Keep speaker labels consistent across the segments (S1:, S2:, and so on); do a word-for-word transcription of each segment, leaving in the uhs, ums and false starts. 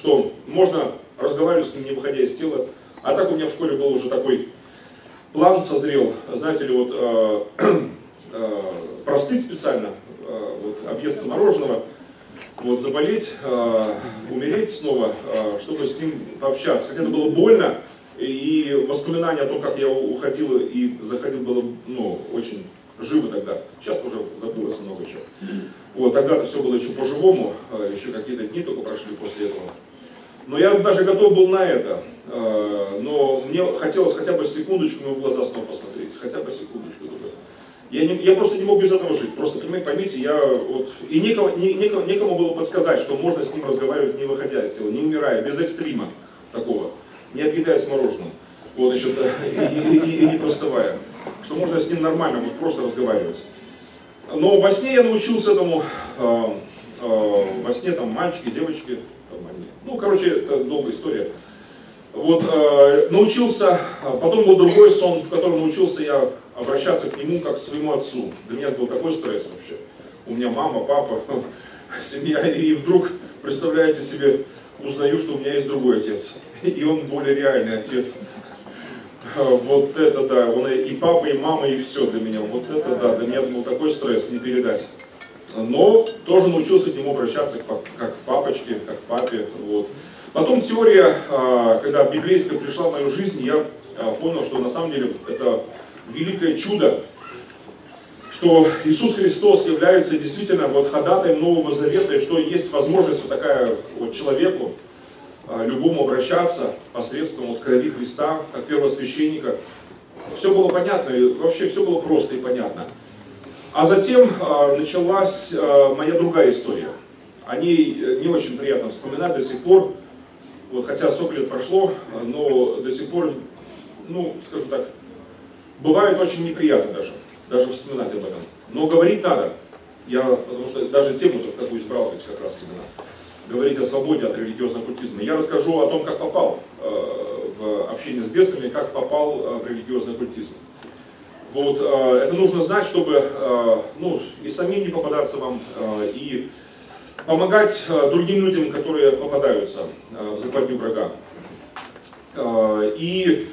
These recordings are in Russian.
S1: что можно разговаривать с ним, не выходя из тела. А так у меня в школе был уже такой план созрел, знаете ли, вот э, э, простыть специально, э, вот, объесться мороженого, вот, заболеть, э, умереть снова, э, чтобы с ним пообщаться. Хотя это было больно, и воспоминания о том, как я уходил и заходил, было, ну, очень живо тогда. Сейчас уже забылось много чего. Вот, тогда-то все было еще по-живому, э, еще какие-то дни только прошли после этого. Но я даже готов был на это, но мне хотелось хотя бы секундочку ему в глаза снова посмотреть, хотя бы секундочку. Я, не, я просто не мог без этого жить, просто поймите, я вот, и некому, не, некому, некому было подсказать, что можно с ним разговаривать, не выходя из тела, не умирая, без экстрима такого, не объедаясь мороженым, вот еще, и, и, и, и не простывая, что можно с ним нормально, вот просто разговаривать. Но во сне я научился этому, э, э, во сне там мальчики, девочки, ну, короче, это долгая история. Вот, э, научился, потом был другой сон, в котором научился я обращаться к нему как к своему отцу. Для меня был такой стресс вообще. У меня мама, папа, семья, и вдруг, представляете себе, узнаю, что у меня есть другой отец. И он более реальный отец. Вот это да, он и папа, и мама, и все для меня. Вот это да, для меня был такой стресс, не передать. Но тоже научился к нему обращаться как к папочке, как к папе. Вот. Потом теория, когда библейская пришла в мою жизнь, я понял, что на самом деле это великое чудо, что Иисус Христос является действительно вот ходатаем Нового Завета, и что есть возможность вот такая вот человеку, любому обращаться посредством вот крови Христа, как первосвященника. Все было понятно, и вообще все было просто и понятно. А затем э, началась э, моя другая история. О ней не очень приятно вспоминать до сих пор, вот, хотя сколько лет прошло, но до сих пор, ну, скажу так, бывает очень неприятно даже, даже вспоминать об этом. Но говорить надо, я, потому что даже тему такую избрал, то есть как раз именно, говорить о свободе от религиозного оккультизма. Я расскажу о том, как попал э, в общение с бесами, как попал э, в религиозный оккультизм. Вот, э, это нужно знать, чтобы э, ну, и самим не попадаться вам, э, и помогать э, другим людям, которые попадаются э, в западню врага. Э, и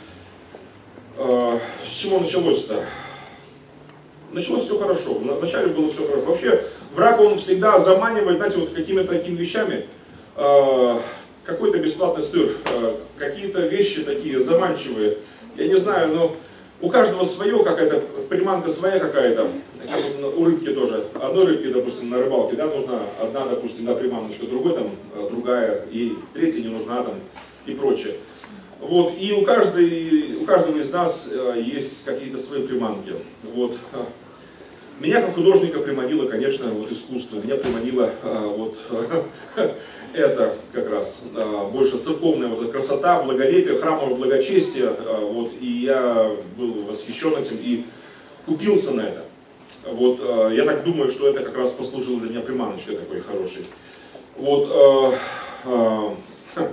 S1: э, с чего началось-то? Началось все хорошо, вначале было все хорошо. Вообще, враг, он всегда заманивает, знаете, вот какими-то такими вещами, э, какой-то бесплатный сыр, э, какие-то вещи такие заманчивые. Я не знаю, но у каждого свое, какая-то приманка своя какая-то, как вот у рыбки тоже. Одной рыбки, допустим, на рыбалке, да, нужна одна, допустим, да, приманочка, другой там другая, и третья не нужна там, и прочее. Вот, и у, каждой, у каждого из нас э, есть какие-то свои приманки. Вот. Меня как художника приманило, конечно, вот искусство. Меня приманило э, вот э, это как раз э, больше церковная вот красота, благолепие, храмовое благочестие. Э, вот, и я был восхищен этим и купился на это. Вот, э, я так думаю, что это как раз послужило для меня приманочкой такой хорошей. Вот, э, э,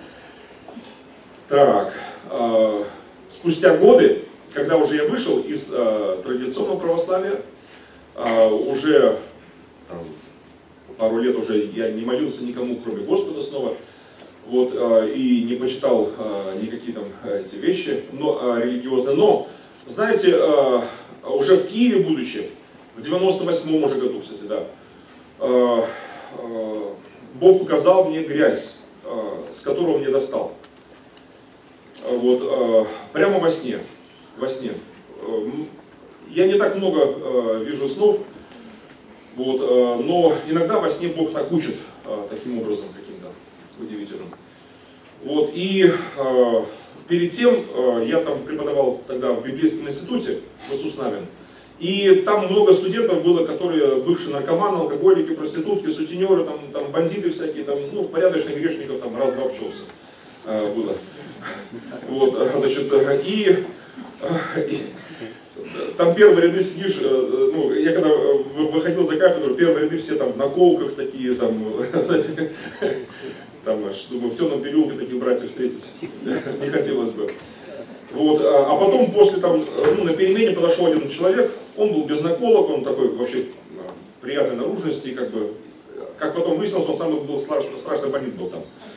S1: так, э, спустя годы, когда уже я вышел из э, традиционного православия, э, уже там, пару лет уже я не молился никому, кроме Господа снова, вот, э, и не почитал э, никакие там эти вещи но, э, религиозные. Но, знаете, э, уже в Киеве, будучи, в девяносто восьмом уже году, кстати, да, э, э, Бог показал мне грязь, э, с которого мне достал. Вот, э, прямо во сне, во сне. Э, я не так много э, вижу снов, вот, э, но иногда во сне Бог так учит, э, таким образом каким-то удивительным. Вот, и э, перед тем э, я там преподавал тогда в библейском институте в Иисус Навин, и там много студентов было, которые бывшие наркоманы, алкоголики, проститутки, сутенеры, там, там бандиты всякие, там, ну, порядочных грешников там раз-два обчелся. Было. Вот, значит, и, и там первые ряды сидишь, ну, я когда выходил за кафедру, первые ряды все там в наколках такие, там, знаете, там, думаю, в темном переулке таких братьев встретить не хотелось бы. Вот, а потом после там, ну, на перемене подошел один человек, он был без наколок, он такой вообще приятной наружности, как бы, как потом выяснилось, он сам был страшный, страшный бандит был там.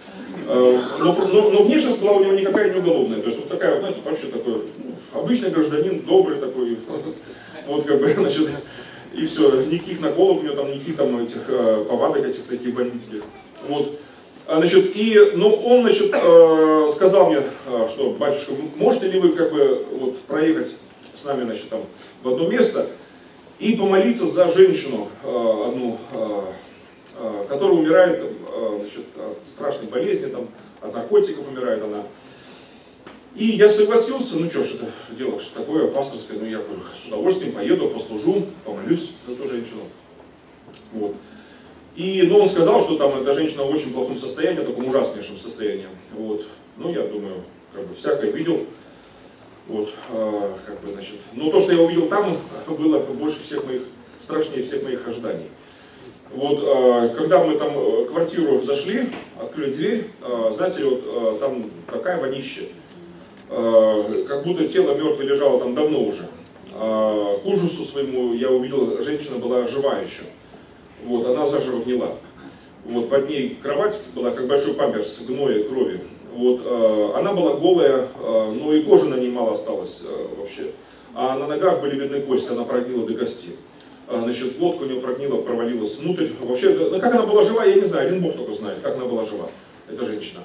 S1: Но, но, но внешность была у него никакая не уголовная. То есть вот такая, знаете, вообще такой ну, обычный гражданин, добрый такой. Вот как бы, значит, и все. Никаких наколок у него там, никаких там этих повадок этих таких бандитских. Вот. Значит, и, ну, он, значит, сказал мне, что, батюшка, можете ли вы как бы вот проехать с нами, значит, там в одно место и помолиться за женщину одну, которая умирает, значит, от страшной болезни, там, от наркотиков умирает она. И я согласился, ну что ж это дело, что такое пасторское, ну я говорю, с удовольствием поеду, послужу, помолюсь за эту женщину. Вот. И, ну, он сказал, что там эта женщина в очень плохом состоянии, в таком ужаснейшем состоянии. Вот. Ну, я думаю, как бы всякое видел. Вот, э, как бы, значит. Но то, что я увидел там, было больше всех моих, страшнее всех моих ожиданий. Вот, э, когда мы там в квартиру зашли, открыли дверь, э, знаете, вот э, там такая вонища, э, как будто тело мертвое лежало там давно уже. Э, к ужасу своему я увидел, женщина была жива еще. Вот, она заживо гнила. Вот, под ней кровать была, как большой памперс, гноя, крови. Вот, э, она была голая, э, но и кожи на ней мало осталось э, вообще. А на ногах были видны кости, она прогнила до кости. Э, значит, глотка у нее прогнила, провалилась внутрь. Вообще, ну, как она была жива, я не знаю, один Бог только знает, как она была жива, эта женщина.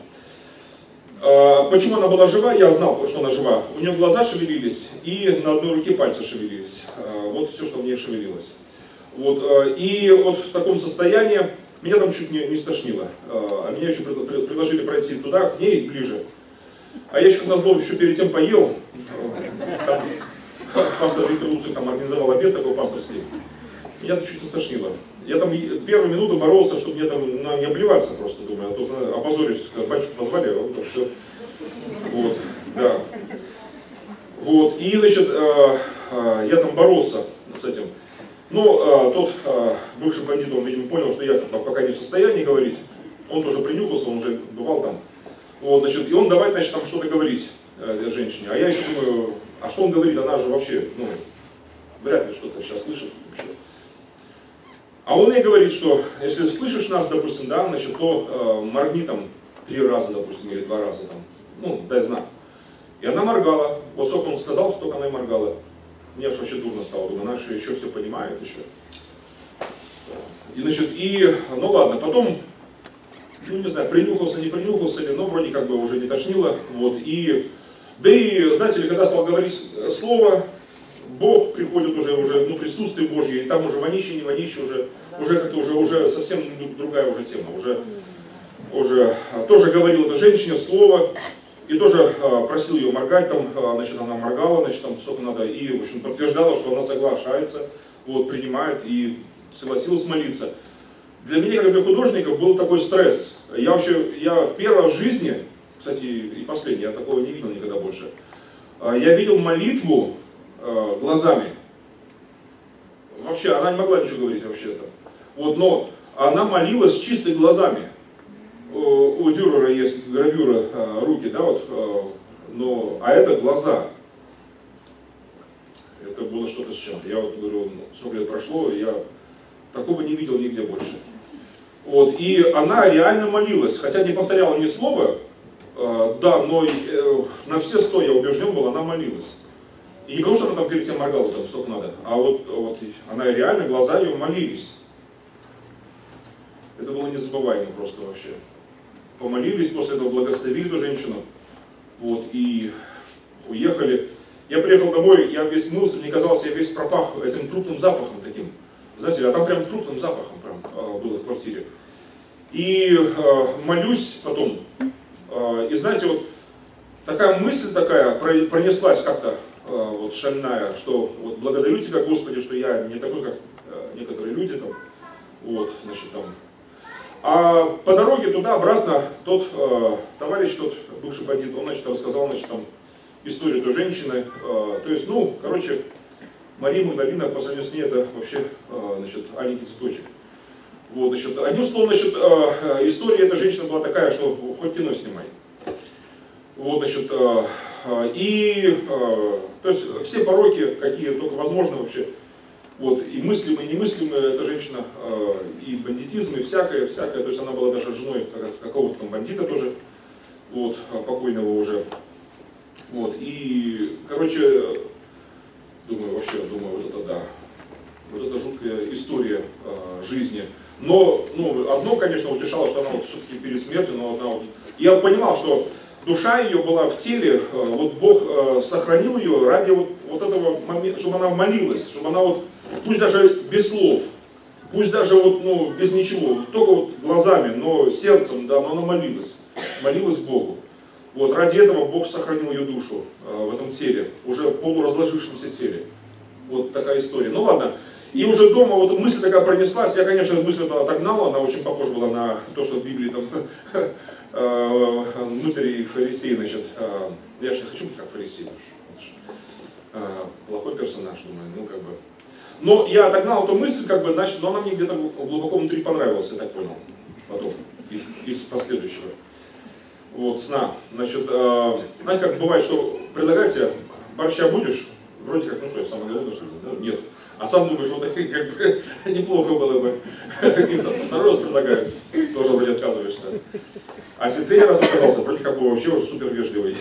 S1: Э, почему она была жива, я знал, что она жива. У нее глаза шевелились, и на одной руке пальцы шевелились. Э, вот все, что в ней шевелилось. Вот, и вот в таком состоянии меня там чуть не, не стошнило. А меня еще предложили пройти туда, к ней ближе. А я еще, на зло, еще перед тем поел. Там, пастор Виктор Луцик там организовал обед такой пасторский. Меня там чуть не стошнило. Я там первую минуту боролся, чтобы мне там ну, не обливаться просто, думаю. А то опозорюсь, как батюшку назвали, а вот так все. Вот, да. Вот, и, значит, я там боролся с этим. Ну, а, тот а, бывший бандит, он, видимо, понял, что я пока не в состоянии говорить. Он тоже принюхался, он уже бывал там. Вот, значит, и он давай, значит, там что-то говорить э, женщине. А я еще думаю, а что он говорит, она же вообще, ну, вряд ли что-то сейчас слышит вообще. А он ей говорит, что если слышишь нас, допустим, да, значит, то э, моргни там три раза, допустим, или два раза там, ну, дай знак. И она моргала. Вот сколько он сказал, столько она и моргала. Мне аж вообще дурно стало, думаю, она же еще все понимает еще. И, значит, и, ну ладно, потом, ну не знаю, принюхался, не принюхался, но вроде как бы уже не тошнило, вот, и, да и, знаете ли, когда стал говорить слово, Бог приходит уже, уже, ну, присутствие Божье, и там уже вонище, не вонище, уже, уже как-то уже, уже совсем другая уже тема, уже, уже тоже говорил этой женщине слово, и тоже а, просил ее моргать, там, а, значит, она моргала, значит, там, сколько надо, и, в общем, подтверждала, что она соглашается, вот, принимает, и согласилась молиться. Для меня, как для художника, был такой стресс. Я вообще, я в первой в жизни, кстати, и последний, я такого не видел никогда больше, а, я видел молитву а, глазами. Вообще, она не могла ничего говорить вообще-то. Вот, но она молилась чисто глазами. У Дюрера есть гравюра а, руки, да, вот, а, но, а это глаза. Это было что-то с чем-то. Я вот говорю, сколько лет прошло, я такого не видел нигде больше. Вот, и она реально молилась, хотя не повторяла ни слова, а, да, но э, на все сто, я убежден был, она молилась. И не потому, что она там перед тем моргала, там столько надо, а вот, вот она реально, глаза ее молились. Это было незабываемо просто вообще. Помолились, после этого благословили эту женщину, вот, и уехали. Я приехал домой, я весь мылся, мне казалось, я весь пропах этим трупным запахом таким. Знаете, а там прям трупным запахом прям, а, было в квартире. И а, молюсь потом, а, и знаете, вот такая мысль такая пронеслась как-то, а, вот шальная, что вот благодарю Тебя, Господи, что я не такой, как а, некоторые люди там, вот, значит, там. А по дороге туда-обратно тот э, товарищ, тот бывший бандит, он, значит, рассказал, значит, там, историю той женщины. Э, то есть, ну, короче, Мария Магдалина, по сравнению с ней, это вообще, э, значит, аленький цветочек. Вот, значит, одним словом, значит, э, история этой женщины была такая, что хоть кино снимай. Вот, значит, э, э, и, э, то есть, все пороки, какие только возможно вообще, Вот, и мыслимые, и немыслимые, эта женщина, э, и бандитизм, и всякое, всякое, то есть она была даже женой какого-то там бандита тоже, вот, покойного уже. Вот, и, короче, думаю, вообще, думаю, вот это да, вот это жуткая история э, жизни. Но, ну, одно, конечно, утешало, что она вот все-таки перед смертью, но она вот... Я понимал, что душа ее была в теле, э, вот Бог э, сохранил ее ради вот, вот этого момента, чтобы она молилась, чтобы она вот, пусть даже без слов, пусть даже вот, ну, без ничего, только вот глазами, но сердцем, да, но она молилась, молилась Богу. Вот, ради этого Бог сохранил ее душу э, в этом теле, уже полуразложившемся теле. Вот такая история. Ну ладно. И уже дома вот мысль такая пронеслась, я, конечно, мысль эту отогнал, она очень похожа была на то, что в Библии там внутри фарисеи, значит, я же не хочу быть как фарисей, плохой персонаж, думаю, ну как бы. Но я отогнал эту мысль, как бы, значит, но она мне где-то глубоко внутри понравилась, я так понял, потом, из, из последующего. Вот, сна. Значит, знаете, как бывает, что предлагаете, борща будешь? Вроде как, ну что, я самый голодный, что ли? Ну, нет. А сам думаешь, вот как бы неплохо было бы. И второй раз предлагаю, тоже вроде отказываешься. А если третий раз отказался, вроде как бы вообще супер вежливый.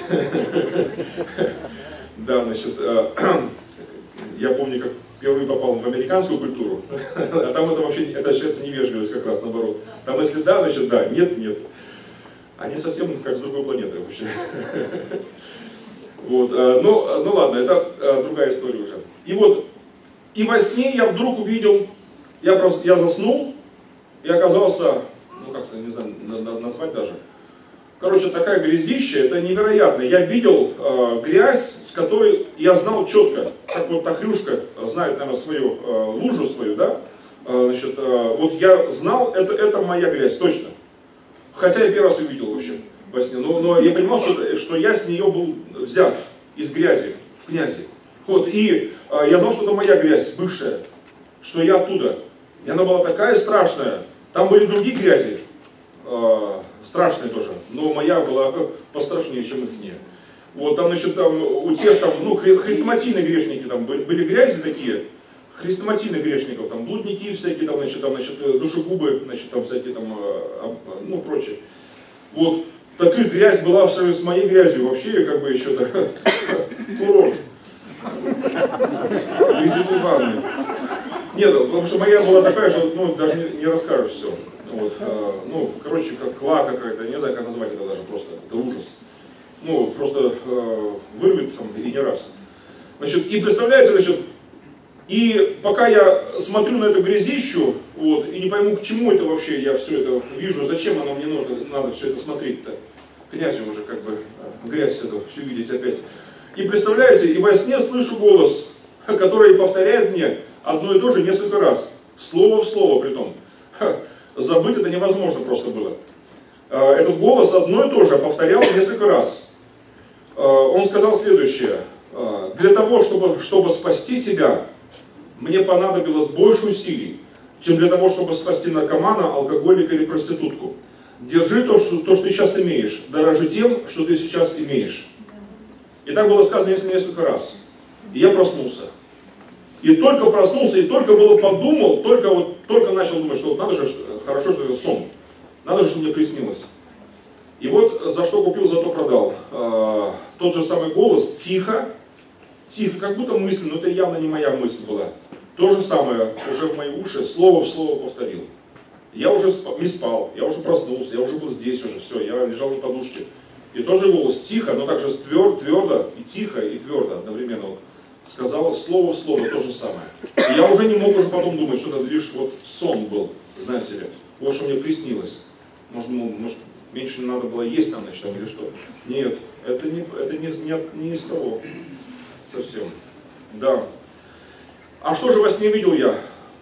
S1: Да, значит, я помню, как впервые попал в американскую культуру, а там это вообще, это считается невежливость как раз, наоборот. Там если да, значит да, нет, нет. Они совсем как с другой планеты вообще. Вот, ну, ну ладно, это другая история уже. И вот, и во сне я вдруг увидел, я, просто, я заснул, и оказался, ну как-то, не знаю, назвать даже. Короче, такая грязища, это невероятно. Я видел э, грязь, с которой я знал четко, как вот та хрюшка знает, наверное, свою э, лужу свою, да? Э, значит, э, вот я знал, это, это моя грязь, точно. Хотя я первый раз увидел вообще во сне, но, но я понимал, что, что я с нее был взят из грязи, в князи. Вот, и э, я знал, что это моя грязь, бывшая, что я оттуда. И она была такая страшная. Там были другие грязи, э, страшные тоже, но моя была пострашнее, чем их не. Вот, там, значит, там, у тех, там, ну, хрестоматийные грешники, там, были, были грязи такие, хрестоматийных грешников, там, блудники всякие, там, значит, там, значит, душегубы, значит, там, всякие, там, э, ну, прочее. Вот, такая грязь была с моей грязью, вообще, как бы, еще, так, курорт. Везде ванны. Нет, потому что моя была такая же, ну, даже не, не расскажешь все. Вот, а, ну, короче, как кла какая-то, не знаю, как назвать это даже просто, это ужас. Ну, просто а, вырвет там и не раз. Значит, и представляете, значит, и пока я смотрю на эту грязищу, вот, и не пойму, к чему это вообще я все это вижу, зачем оно мне нужно, надо все это смотреть-то. Князю уже как бы грязь эту всю видеть опять. И представляете, и во сне слышу голос, который повторяет мне одно и то же несколько раз. Слово в слово при том. Забыть это невозможно просто было. Этот голос одно и то же повторял несколько раз. Он сказал следующее. Для того, чтобы, чтобы спасти тебя, мне понадобилось больше усилий, чем для того, чтобы спасти наркомана, алкоголика или проститутку. Держи то, что, то, что ты сейчас имеешь. Дорожи тем, что ты сейчас имеешь. И так было сказано несколько раз. И я проснулся. И только проснулся, и только было подумал, только, вот, только начал думать, что вот надо же, хорошо, что это сон. Надо же, что мне приснилось. И вот за что купил, зато продал. А, тот же самый голос, тихо, тихо, как будто мысль, но это явно не моя мысль была. То же самое, уже в мои уши, слово в слово повторил. Я уже не спал, я уже проснулся, я уже был здесь уже, все, я лежал на подушке. И тот же голос, тихо, но также твердо, твердо и тихо, и твердо одновременно. Вот, сказал слово в слово то же самое. И я уже не мог уже потом думать, что это лишь вот сон был, знаете ли. Вот что мне приснилось. Может, ну, может меньше надо было есть нам, значит, там, или что. Нет, это не, это не, не, не из того совсем. Да. А что же во сне видел я?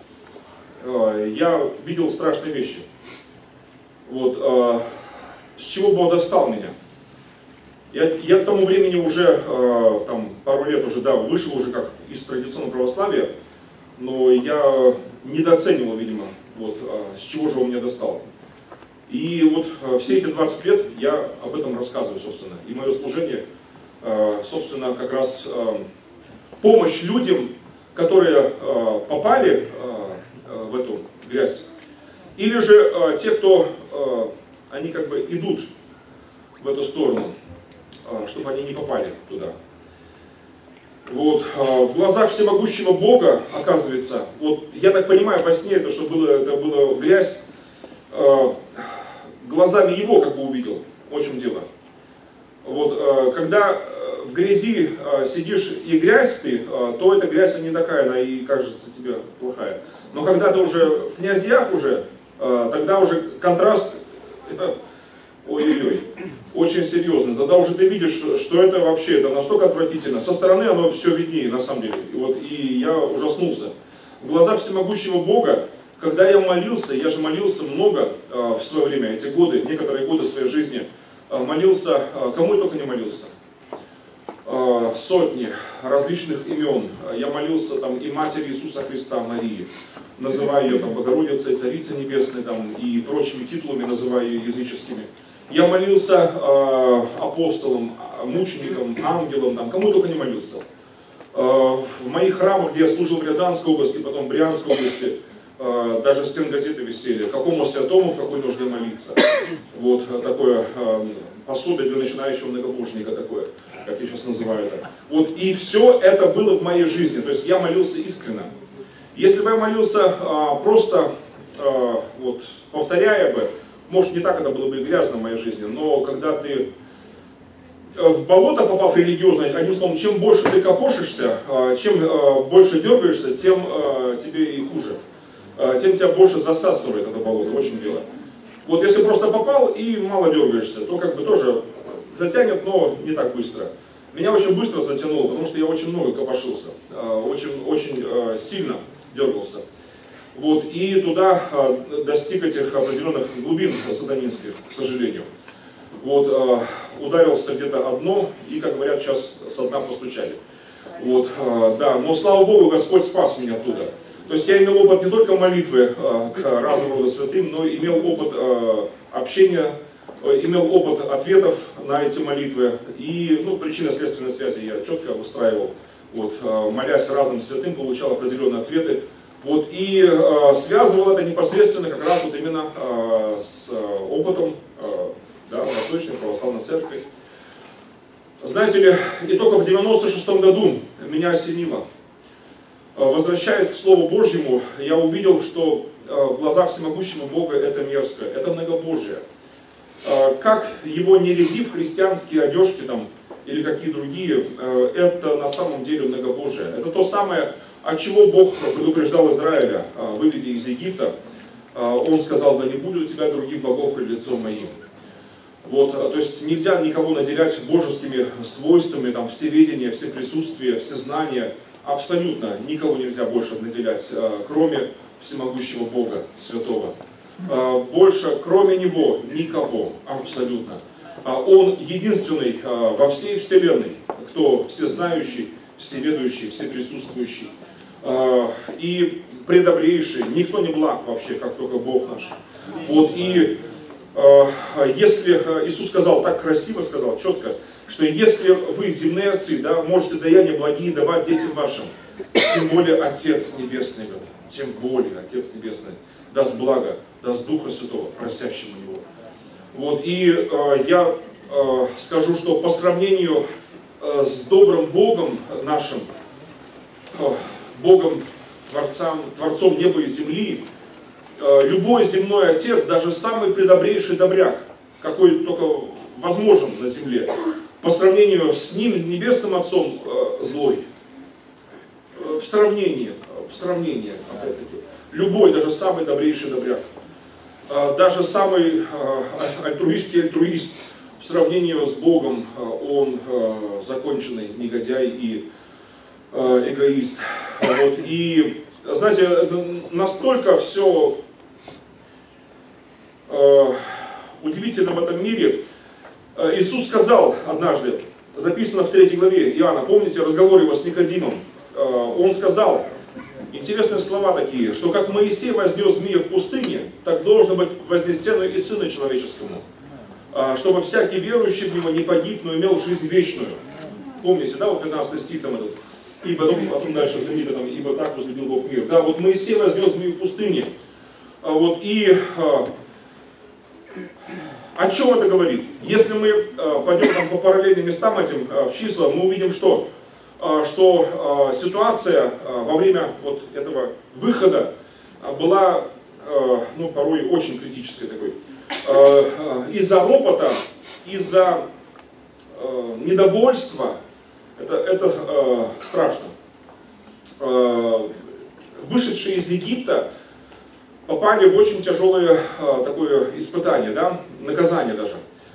S1: Я видел страшные вещи. Вот. С чего Бог достал меня? Я, я к тому времени уже, э, там, пару лет уже, да, вышел уже как из традиционного православия, но я недооценивал, видимо, вот, э, с чего же он меня достал. И вот э, все эти двадцать лет я об этом рассказываю, собственно. И мое служение, э, собственно, как раз э, помощь людям которые э, попали э, в эту грязь, или же э, те, кто, э, они как бы идут в эту сторону, э, чтобы они не попали туда. Вот, э, в глазах всемогущего Бога, оказывается, вот я так понимаю, во сне это, что было, это была грязь, э, глазами его как бы увидел, в чем дело. Вот, э, когда в грязи э, сидишь и грязь ты, э, то эта грязь не такая, она и кажется тебе плохая. Но когда ты уже в князьях уже, э, тогда уже контраст, э, ой-ой-ой, очень серьезный. Тогда уже ты видишь, что это вообще, это настолько отвратительно. Со стороны оно все виднее, на самом деле. И, вот, и я ужаснулся. В глазах всемогущего Бога, когда я молился, я же молился много э, в свое время, эти годы, некоторые годы своей жизни, э, молился, э, кому я только не молился. Сотни различных имен. Я молился там и Матери Иисуса Христа Марии, называя ее там Богородицей, Царицей Небесной, там, и прочими титулами, называя ее языческими. Я молился э, апостолам, мученикам, ангелам, там, кому только не молился. Э, в моих храмах, где я служил в Рязанской области, потом в Брянской области, э, даже стенгазеты висели, какому святому, в какой нужно молиться. Вот такое э, пособие для начинающего многобожника такое, как я сейчас называю это. Вот, и все это было в моей жизни, то есть я молился искренне. Если бы я молился а, просто, а, вот, повторяя бы, может не так это было бы и грязно в моей жизни, но когда ты в болото попав религиозно, одним словом, чем больше ты копошишься, а, чем а, больше дергаешься, тем а, тебе и хуже. А, тем тебя больше засасывает это болото, очень дело. Вот если просто попал и мало дергаешься, то как бы тоже затянет, но не так быстро. Меня очень быстро затянуло, потому что я очень много копошился, очень, очень сильно дергался. Вот, и туда достиг этих определенных глубин сатанинских, к сожалению. Вот, ударился где-то одно, и, как говорят, сейчас со дна постучали. Вот, да, но слава Богу, Господь спас меня оттуда. То есть я имел опыт не только молитвы к разного рода святым, но и имел опыт общения, имел опыт ответов на эти молитвы. И ну, причинно-следственной связи я четко выстраивал. Вот, молясь разным святым, получал определенные ответы. Вот, и э, связывал это непосредственно как раз вот именно э, с э, опытом э, да, Восточной Православной Церкви. Знаете ли, и только в девяносто шестом году меня осенило. Возвращаясь к Слову Божьему, я увидел, что в глазах всемогущего Бога это мерзко, это многобожие. Как его не ряди в христианские одежки там, или какие другие, это на самом деле многобожие. Это то самое, от чего Бог предупреждал Израиля, выведя из Египта. Он сказал: да не будет у тебя других богов пред лицом моим. Вот, то есть нельзя никого наделять божескими свойствами, там, всеведение, всеприсутствие, всезнание. Абсолютно никого нельзя больше наделять, кроме всемогущего Бога, святого. Больше, кроме Него, никого, абсолютно. Он единственный во всей вселенной, кто всезнающий, всеведущий, всеприсутствующий и предобрейший. Никто не благ вообще, как только Бог наш. Вот, и если Иисус сказал, так красиво сказал, четко, что если вы, земные отцы, да, можете даяния благие давать детям вашим, тем более Отец Небесный, тем более Отец Небесный даст благо, даст Духа Святого, просящему Него. Вот, и э, я э, скажу, что по сравнению э, с добрым Богом нашим, э, Богом Творцом, Творцом неба и земли, э, любой земной отец, даже самый предобрейший добряк, какой только возможен на земле, по сравнению с ним, небесным Отцом, э, злой. В сравнении, в сравнении, опять-таки, любой, даже самый добрейший добряк, э, даже самый э, альтруистский альтруист, в сравнении с Богом, э, он э, законченный негодяй и э, эгоист. Вот. И, знаете, настолько все э, удивительно в этом мире. Иисус сказал однажды, записано в третьей главе Иоанна, помните разговор его с Никодимом, он сказал, интересные слова такие, что как Моисей вознес змея в пустыне, так должно быть вознесено и Сыну Человеческому, чтобы всякий верующий в Него не погиб, но имел жизнь вечную. Помните, да, вот пятнадцатый стих там этот. И потом, потом дальше знаменито там, ибо так возлюбил Бог мир. Да, вот Моисей вознес змею в пустыне. А вот, и а, о чем это говорит? Если мы а, пойдем там, по параллельным местам этим а, в числа, мы увидим что? А, что а, ситуация а, во время вот этого выхода а, была а, ну, порой очень критической такой. А, а, из-за ропота, из-за а, недовольства, это, это а, страшно. А, вышедшие из Египта попали в очень тяжелое а, такое испытание, да, наказание даже.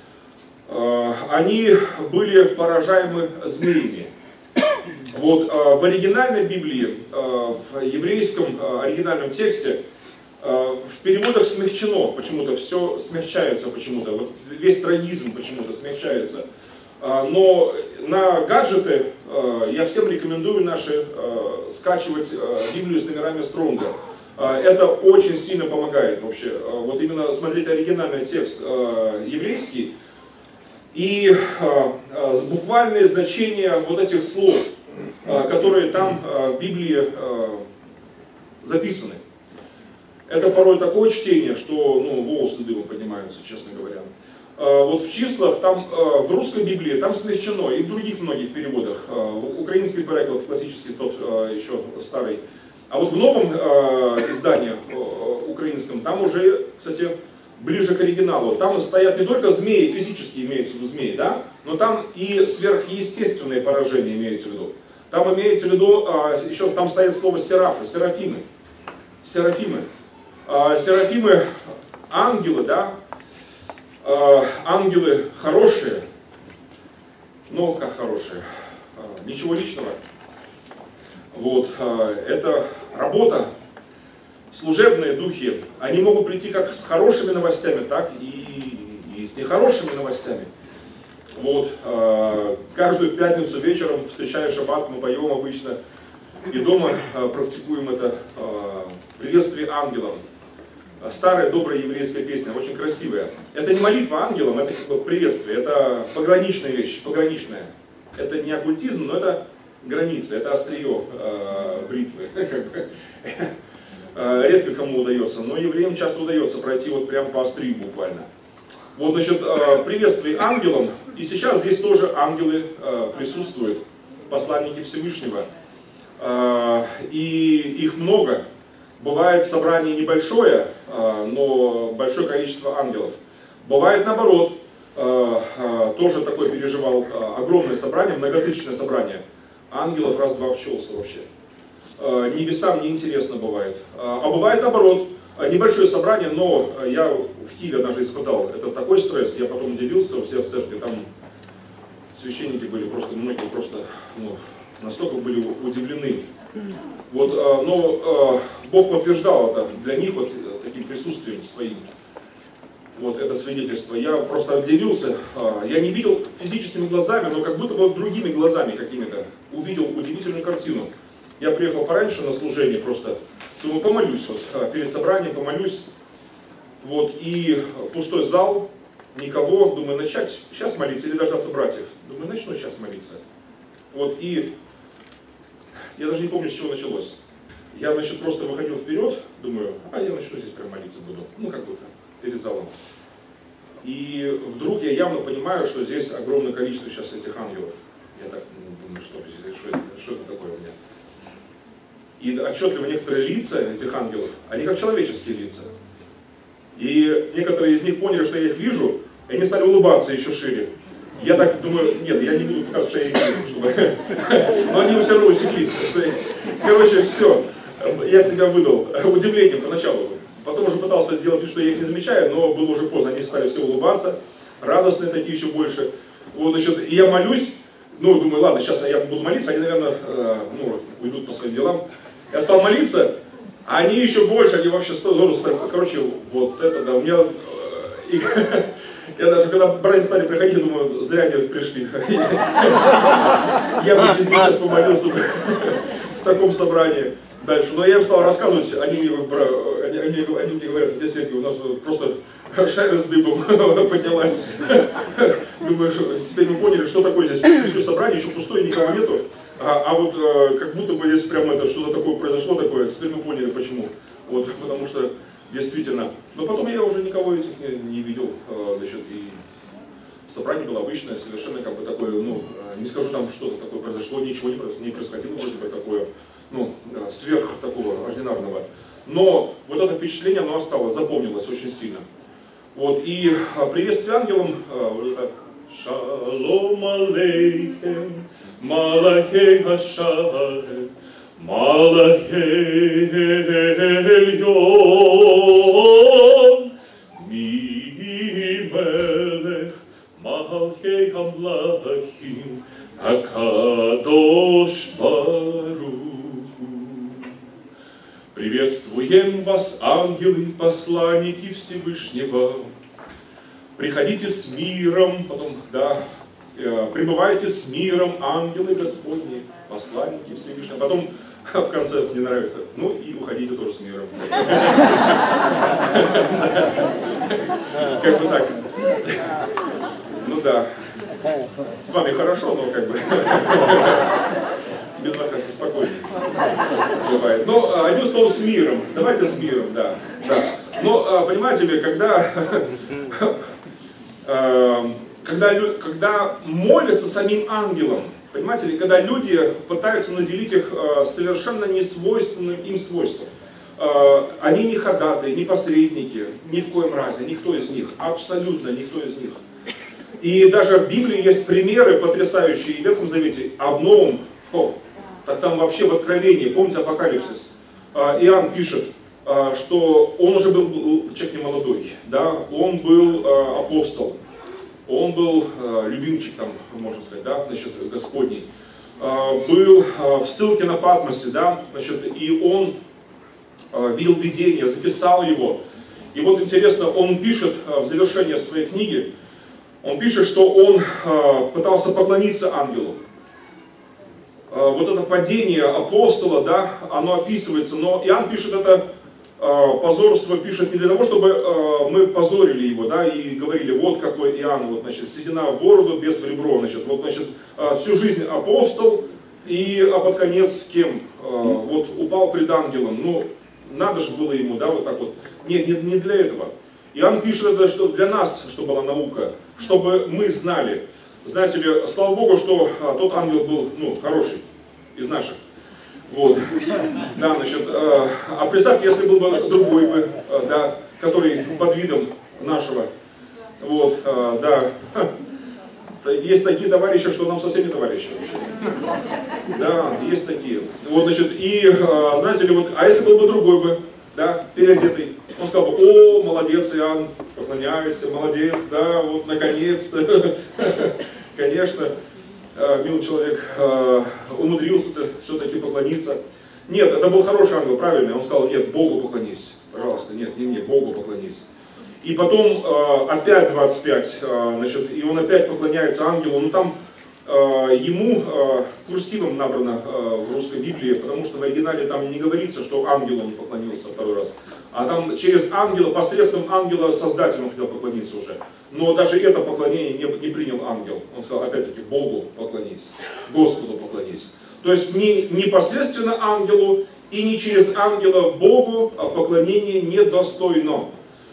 S1: А, они были поражаемы змеями. Вот, а, в оригинальной Библии, а, в еврейском а, оригинальном тексте, а, в переводах смягчено, почему-то все смягчается почему-то, вот весь трагизм почему-то смягчается. А, но на гаджеты а, я всем рекомендую наши а, скачивать а, Библию с номерами Стронга. Это очень сильно помогает вообще. Вот именно смотреть оригинальный текст э, еврейский и э, буквальные значения вот этих слов, э, которые там э, в Библии э, записаны. Это порой такое чтение, что ну, волосы дымом поднимаются, честно говоря. Э, вот в числах, там э, в русской Библии там смягчено, и в других многих переводах. Э, украинский перевод, классический, тот э, еще старый. А вот в новом э, издании э, украинском, там уже, кстати, ближе к оригиналу. Там стоят не только змеи, физически имеются в виду змеи, да, но там и сверхъестественные поражения имеются в виду. Там имеется в виду, э, еще там стоит слово серафы, серафимы. Серафимы. Э, серафимы ангелы, да, э, ангелы хорошие, ну как хорошие, э, ничего личного. Вот, это работа, служебные духи, они могут прийти как с хорошими новостями, так и, и с нехорошими новостями. Вот, каждую пятницу вечером, встречая шаббат, мы поем обычно, и дома практикуем это приветствие ангелам. Старая добрая еврейская песня, очень красивая. Это не молитва ангелам, это как бы приветствие, это пограничная вещь, пограничная. Это не оккультизм, но это границы, это острие э, бритвы. Редко кому удается, но евреям часто удается пройти вот прямо по острию буквально. Вот, значит, э, приветствие ангелам, и сейчас здесь тоже ангелы э, присутствуют, посланники Всевышнего, э, и их много. Бывает собрание небольшое, э, но большое количество ангелов. Бывает наоборот, э, э, тоже такое переживал, э, огромное собрание, многотысячное собрание. Ангелов раз-два обчелся вообще. Небесам неинтересно бывает. А бывает наоборот, небольшое собрание, но я в Киеве однажды испытал. Это такой стресс, я потом делился у себя в церкви, там священники были просто, многие просто ну, настолько были удивлены. Вот, но Бог подтверждал это для них вот таким присутствием своим. Вот это свидетельство. Я просто отделился, я не видел физическими глазами, но как будто бы другими глазами какими-то увидел удивительную картину. Я приехал пораньше на служение просто, думаю, помолюсь, вот, перед собранием помолюсь. Вот, и пустой зал, никого, думаю, начать сейчас молиться или дождаться братьев. Думаю, начну сейчас молиться. Вот, и я даже не помню, с чего началось. Я, значит, просто выходил вперед, думаю, а я начну здесь прям молиться буду, ну как будто. Перед залом. И вдруг я явно понимаю, что здесь огромное количество сейчас этих ангелов. Я так ну, думаю, что, что, это, что это такое у меня. И отчетливо некоторые лица этих ангелов, они как человеческие лица. И некоторые из них поняли, что я их вижу, и они стали улыбаться еще шире. Я так думаю, нет, я не буду показывать, что я их вижу, чтобы... но они все равно усекли. Короче, все, я себя выдал удивлением поначалу. Потом уже пытался сделать вид, что я их не замечаю, но было уже поздно, они стали все улыбаться, радостные такие еще больше. Вот, значит, и я молюсь, ну, думаю, ладно, сейчас я буду молиться, они, наверное, э, ну, уйдут по своим делам. Я стал молиться, а они еще больше, они вообще тоже стали, короче, вот это, да, у меня, э, и, я даже, когда братья стали приходить, думаю, зря они пришли. Я бы без них сейчас помолился в таком собрании. Дальше. Но я им стал рассказывать, они мне, они, они, они мне говорят, здесь у нас просто шаря с дыбом поднялась. Думаю, теперь мы поняли, что такое здесь. Пришли в собрание, еще пустое, никого нету. А, а вот э, как будто бы здесь прямо это что-то такое произошло, такое, теперь мы поняли почему. Вот, потому что действительно. Но потом я уже никого этих не, не видел, э, значит, и собрание было обычное, совершенно как бы такое, ну, не скажу там что-то такое произошло, ничего не, не происходило, вроде бы такое, ну, сверх такого ординарного. Но вот это впечатление, оно осталось, запомнилось очень сильно. Вот, и приветствие ангелам, вот это «Шалом алейхем, малахей хашалем, малахей эльон, ми мелех, малахей амлахим, акадош барух». Приветствуем вас, ангелы, посланники Всевышнего. Приходите с миром, потом, да, пребывайте с миром, ангелы Господни, посланники Всевышнего. Потом в конце мне нравится, ну и уходите тоже с миром. Как бы так. Ну да. С вами хорошо, но как бы без вас как-то спокойнее бывает. Ну, одним словом, с миром. Давайте с миром, да. да. Но, понимаете ли, когда, когда, когда молятся самим ангелам, понимаете ли, когда люди пытаются наделить их совершенно несвойственным им свойством. Они не ходатаи, не посредники, ни в коем разе, никто из них, абсолютно никто из них. И даже в Библии есть примеры потрясающие, и в Ветхом Завете, а в Новом, о, так там вообще в Откровении, помните Апокалипсис, Иоанн пишет, что он уже был человек не молодой, да, он был апостол, он был любимчик, там, можно сказать, да, значит, Господний, был в ссылке на Патмосе, да, значит, и он видел видение, записал его. И вот интересно, он пишет в завершении своей книги, он пишет, что он пытался поклониться ангелу. Вот это падение апостола, да, оно описывается, но Иоанн пишет это, позорство пишет не для того, чтобы мы позорили его, да, и говорили, вот какой Иоанн, вот, значит, седина в бороду, без в ребро, значит, вот, значит, всю жизнь апостол, и а под конец кем? Вот упал пред ангелом, ну, надо же было ему, да, вот так вот. Нет, не, не для этого. Иоанн пишет это, что для нас, чтобы была наука, чтобы мы знали. Знаете ли, слава Богу, что а, тот ангел был, ну, хороший, из наших. Вот. Да, значит, а, а представьте, если был бы другой бы, а, да, который под видом нашего. Вот, а, да. Есть такие товарищи, что нам совсем не товарищи вообще. Да, есть такие. Вот, значит, и, а, знаете ли, вот, а если был бы другой бы, да, переодетый, он сказал бы, о, молодец, Иоанн, поклоняйся, молодец, да, вот, наконец-то, конечно, милый человек умудрился все-таки поклониться. Нет, это был хороший ангел, правильный, он сказал, нет, Богу поклонись, пожалуйста, нет, не мне, Богу поклонись. И потом опять двадцать пять, значит, и он опять поклоняется ангелу, но там ему курсивом набрано в русской Библии, потому что в оригинале там не говорится, что ангелу он поклонился второй раз. А там через ангела, посредством ангела создателю он хотел поклониться уже. Но даже это поклонение не, не принял ангел. Он сказал, опять-таки, Богу поклонись, Господу поклонись. То есть не непосредственно ангелу и не через ангела Богу поклонение недостойно.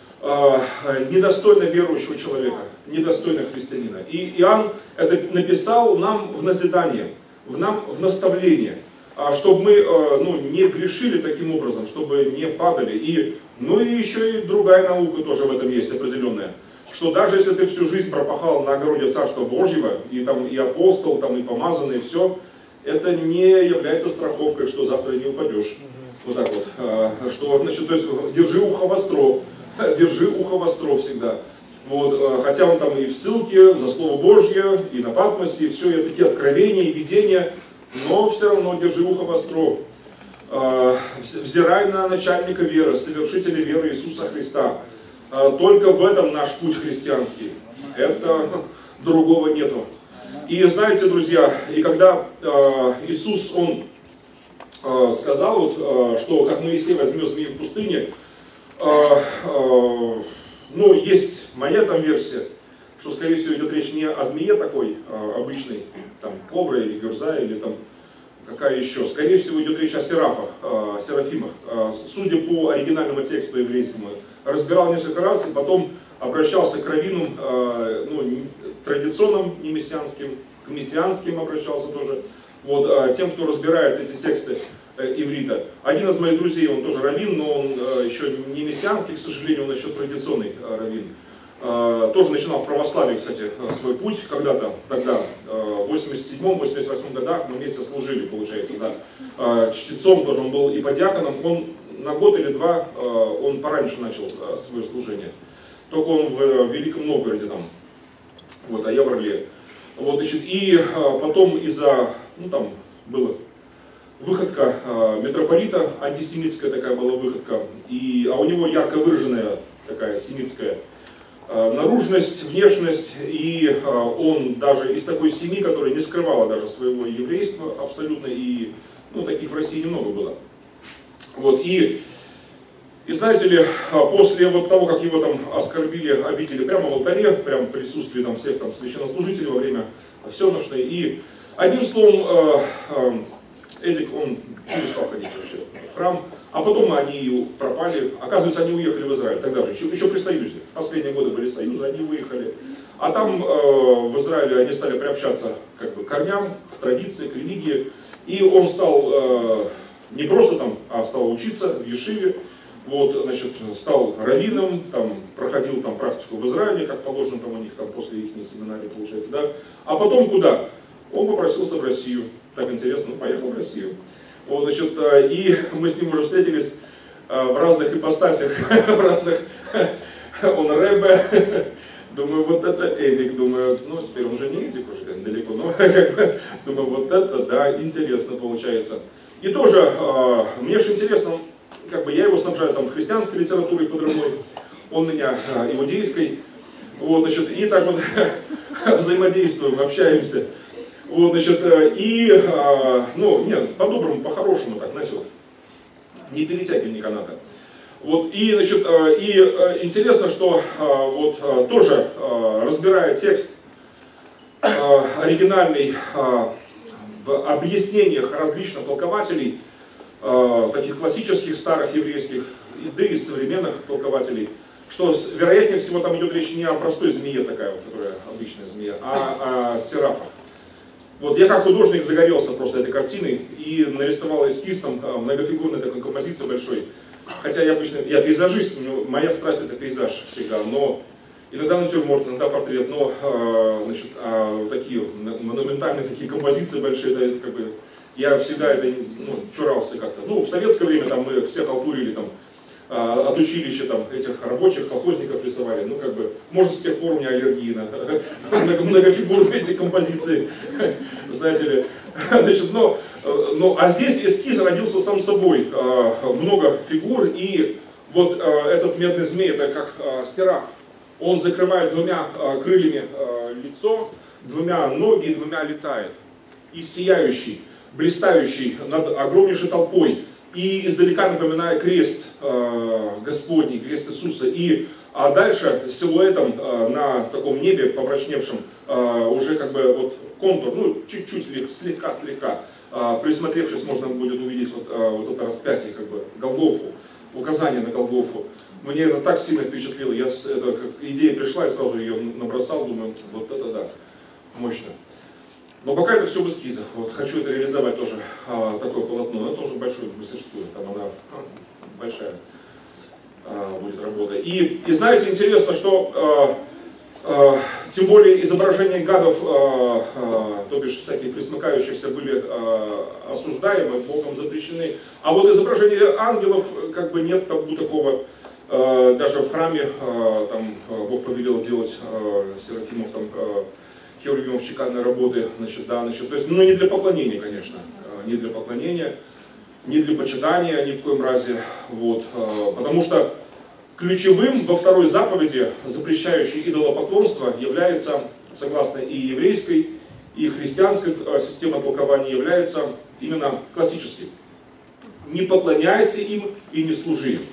S1: Недостойно верующего человека, недостойно христианина. И Иоанн это написал нам в назидание, в нам в наставление, чтобы мы, ну, не грешили таким образом, чтобы не падали. И, ну и еще и другая наука тоже в этом есть определенная, что даже если ты всю жизнь пропахал на огороде Царства Божьего, и там и апостол, там и помазанный, и все, это не является страховкой, что завтра не упадешь. Вот так вот. Что, значит, то есть держи ухо востро. Держи ухо востро всегда. Вот, хотя он там и в ссылке за Слово Божье, и на Патмосе, и все, и такие откровения, и видения, но все равно держи ухо востро. Взирай на начальника веры, совершителя веры Иисуса Христа. Только в этом наш путь христианский. Это другого нету. И знаете, друзья, и когда Иисус, Он сказал, вот, что как Моисей возьмет змею в пустыне, ну, есть моя там версия, что, скорее всего, идет речь не о змее такой обычной, там, кобра или гюрза, или там, какая еще? Скорее всего, идет речь о серафах, э, серафимах. Э, судя по оригинальному тексту еврейскому, разбирал несколько раз и потом обращался к раввинам, э, ну, традиционным, не мессианским, к мессианским обращался тоже. Вот, э, тем, кто разбирает эти тексты э, иврита. Один из моих друзей, он тоже раввин, но он э, еще не мессианский, к сожалению, он еще традиционный э, раввин. Э, тоже начинал в православии, кстати, свой путь когда-то, тогда, э, в восемьдесят седьмом — восемьдесят восьмом годах мы вместе служили, получается, да. Э, чтецом тоже он был и подьяконом, он на год или два, э, он пораньше начал э, свое служение. Только он в, в Великом Новгороде там, вот, а я в Орле. Вот, значит, и э, потом из-за, ну там была выходка э, митрополита, антисемитская такая была выходка, и, а у него ярко выраженная такая семитская наружность, внешность, и э, он даже из такой семьи, которая не скрывала даже своего еврейства абсолютно, и ну, таких в России немного было. Вот, и, и знаете ли, после вот того, как его там оскорбили, обидели прямо в алтаре, прямо в присутствии там, всех там, священнослужителей во время всеночной, и одним словом, э, э, Эдик, он перестал ходить вообще в храм, а потом они пропали. Оказывается, они уехали в Израиль тогда же, еще, еще при Союзе. Последние годы были Союзы, они выехали. А там э, в Израиле они стали приобщаться как бы, к корням, к традиции, к религии. И он стал э, не просто там, а стал учиться в Ешиве. Вот, значит, стал раввином, там, проходил там, практику в Израиле, как положено там, у них там, после их семинарии, получается. Да? А потом куда? Он попросился в Россию. Так интересно, поехал в Россию. Вот, значит, и мы с ним уже встретились в разных ипостасях, в разных, он рэбе, думаю, вот это Эдик, думаю, ну теперь он уже не Эдик, уже далеко, но как бы, думаю, вот это, да, интересно получается. И тоже, мне же интересно, как бы я его снабжаю там христианской литературой по другой, он меня иудейской, вот, значит, и так вот взаимодействуем, общаемся. Вот, значит, и, ну, нет, по-доброму, по-хорошему так, знаете, вот, не перетягивай каната. Вот, и, значит, и интересно, что вот тоже, разбирая текст оригинальный в объяснениях различных толкователей, таких классических, старых еврейских, да и современных толкователей, что, вероятнее всего, там идет речь не о простой змее такая, вот, которая обычная змея, а о серафах. Вот я как художник загорелся просто этой картиной и нарисовал эскиз там многофигурной такой композиции большой. Хотя я обычно, я пейзажист, моя страсть это пейзаж всегда, но иногда натюрморт, иногда портрет, но значит, а, такие монументальные такие композиции большие, это, это как бы, я всегда это ну, чурался как-то. Ну, в советское время там мы все халтурили там, от училища там, этих рабочих, колхозников рисовали. Ну, как бы, может, с тех пор у меня аллергия на многофигурные эти композиции, знаете ли. Значит, но, но, а здесь эскиз родился сам собой. Много фигур, и вот этот медный змей, это как сераф. Он закрывает двумя крыльями лицо, двумя ноги, двумя летает. И сияющий, блистающий над огромнейшей толпой. И издалека напоминая крест э, Господний, крест Иисуса. И а дальше силуэтом э, на таком небе помрачневшем э, уже как бы вот контур, ну чуть-чуть, слегка-слегка, э, присмотревшись, можно будет увидеть вот, э, вот это распятие, как бы Голгофу, указание на Голгофу. Мне это так сильно впечатлило, я, это, как идея пришла, я сразу ее набросал, думаю, вот это да, мощно. Но пока это все в эскизах. Вот хочу это реализовать тоже, а, такое полотно. Это тоже большую мастерскую, там она а, большая а, будет работа. И, и знаете, интересно, что а, а, тем более изображения гадов, а, а, то бишь всяких присмыкающихся, были а, осуждаемы, Богом запрещены. А вот изображения ангелов, как бы нет табу такого. А, даже в храме а, там Бог повелел делать а, серафимов там. А, херувимов чеканной работы, значит, да, значит, то есть, ну, не для поклонения, конечно, не для поклонения, не для почитания ни в коем разе, вот, потому что ключевым во второй заповеди, запрещающей идолопоклонство, является, согласно и еврейской, и христианской системе толкования, является именно классический. Не поклоняйся им и не служи им.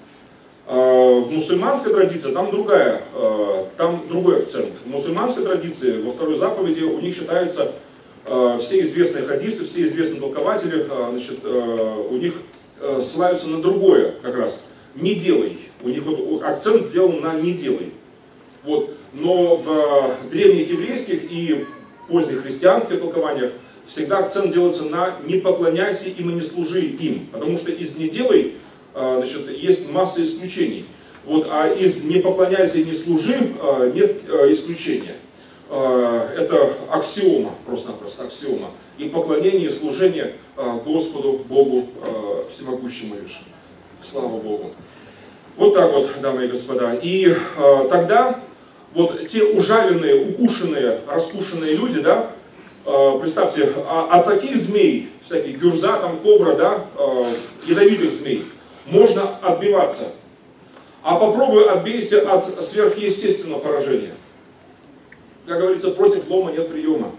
S1: В мусульманской традиции там другая, там другой акцент. В мусульманской традиции во второй заповеди у них считается все известные хадисы, все известные толкователи, значит, у них ссылаются на другое как раз. Не делай. У них вот акцент сделан на не делай. Вот. Но в древних еврейских и поздних христианских толкованиях всегда акцент делается на не поклоняйся им и не служи им. Потому что из не делай, значит, есть масса исключений. Вот, а из не поклоняйся и не служи нет исключения. Это аксиома, просто-напросто аксиома. И поклонение, и служение Господу, Богу Всемогущему лишь. Слава Богу. Вот так вот, дамы и господа. И тогда вот те ужаленные, укушенные, раскушенные люди, да, представьте, от таких змей, всяких гюрза, там, кобра, да, ядовитых змей, можно отбиваться. А попробуй отбейся от сверхъестественного поражения. Как говорится, против лома нет приема.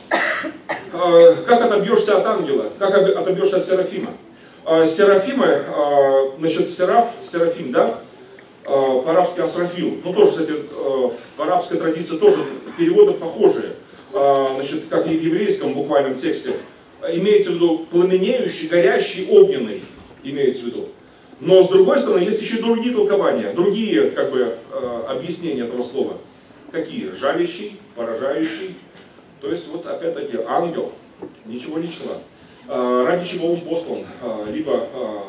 S1: Как отобьешься от ангела? Как отобьешься от серафима? Серафимы, значит, сераф, серафим, да, по-арабски асрафил. Ну, тоже, кстати, в арабской традиции тоже переводы похожие. Значит, как и в еврейском буквальном тексте. Имеется в виду пламенеющий, горящий, огненный, имеется в виду. Но, с другой стороны, есть еще другие толкования, другие, как бы, объяснения этого слова. Какие? Жалящий, поражающий. То есть, вот опять-таки, ангел. Ничего личного. Ради чего он послан? Либо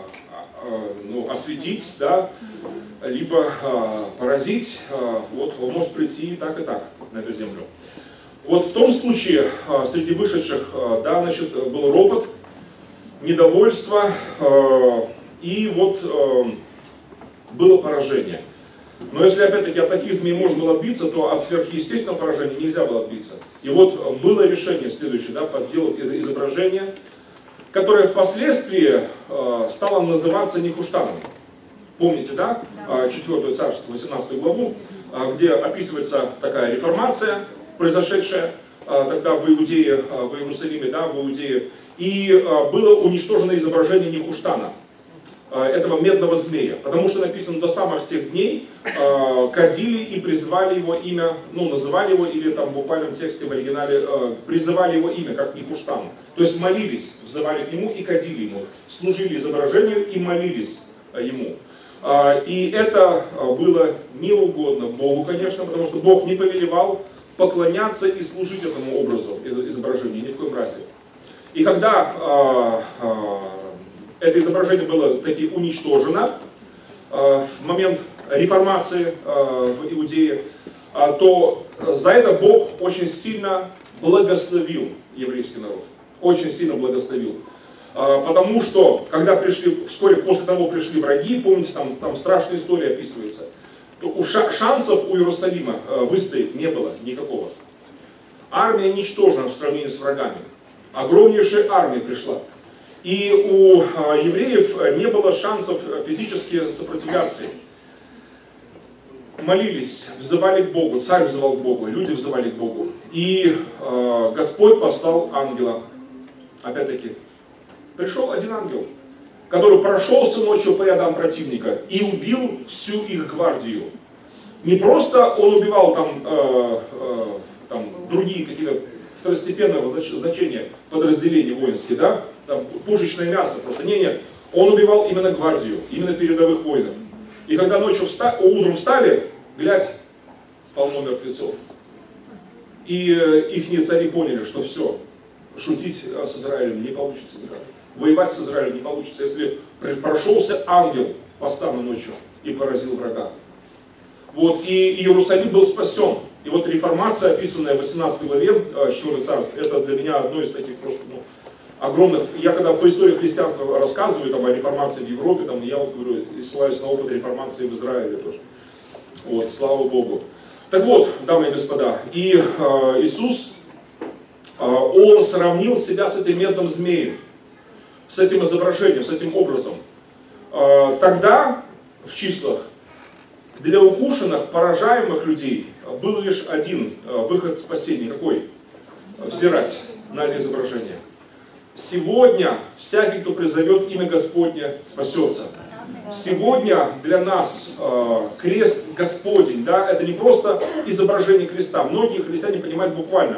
S1: ну, осветить, да, либо поразить. Вот он может прийти и так, и так на эту землю. Вот в том случае, среди вышедших, да, значит, был ропот, недовольство, и вот было поражение. Но если опять-таки от таких змей можно было отбиться, то от сверхъестественного поражения нельзя было отбиться. И вот было решение следующее, да, сделать изображение, которое впоследствии стало называться Нехуштаном. Помните, да, четвёртое царство, восемнадцатую главу, где описывается такая реформация, произошедшая тогда в Иудее, в Иерусалиме, да, в Иудее, и было уничтожено изображение Нехуштана, этого медного змея, потому что написано, до самых тех дней э, кадили и призвали его имя, ну, называли его, или там в буквальном тексте в оригинале, э, призывали его имя, как Нехуштан. То есть молились, взывали к нему и кадили ему, служили изображению и молились ему. Э, и это было неугодно Богу, конечно, потому что Бог не повелевал поклоняться и служить этому образу, изображению, ни в коем разе. И когда э, э, это изображение было таки уничтожено э, в момент реформации э, в Иудее, э, то за это Бог очень сильно благословил еврейский народ. Очень сильно благословил. Э, потому что, когда пришли, вскоре после того пришли враги, помните, там, там страшная история описывается, то у ша шансов у Иерусалима э, выстоять не было никакого. Армия ничтожна в сравнении с врагами. Огромнейшая армия пришла. И у евреев не было шансов физически сопротивляться. Молились, взывали к Богу, царь взывал к Богу, люди взывали к Богу. И э, Господь послал ангела. Опять-таки, пришел один ангел, который прошелся ночью по рядам противника и убил всю их гвардию. Не просто он убивал там, э, э, там другие какие-то второстепенного значения подразделения воинские, да, там пушечное мясо просто. Не, нет, он убивал именно гвардию, именно передовых воинов. И когда ночью вста... утром встали, глядь, полно мертвецов. И э, их цари поняли, что все, шутить с Израилем не получится никак. Воевать с Израилем не получится, если прошелся ангел по стану ночью и поразил врага. Вот, и Иерусалим был спасен. И вот реформация, описанная в восемнадцатой главе четвёртого царства, это для меня одно из таких просто ну, огромных... Я когда по истории христианства рассказываю там, о реформации в Европе, там, я вот говорю, ссылаюсь на опыт реформации в Израиле тоже. Вот, слава Богу. Так вот, дамы и господа, и э, Иисус, э, Он сравнил себя с этим медным змеем, с этим изображением, с этим образом. Э, тогда, в числах, для укушенных, поражаемых людей был лишь один выход спасения. Какой? Взирать на это изображение. Сегодня всякий, кто призовет имя Господне, спасется. Сегодня для нас э, крест Господень, да, это не просто изображение креста. Многие христиане понимают буквально.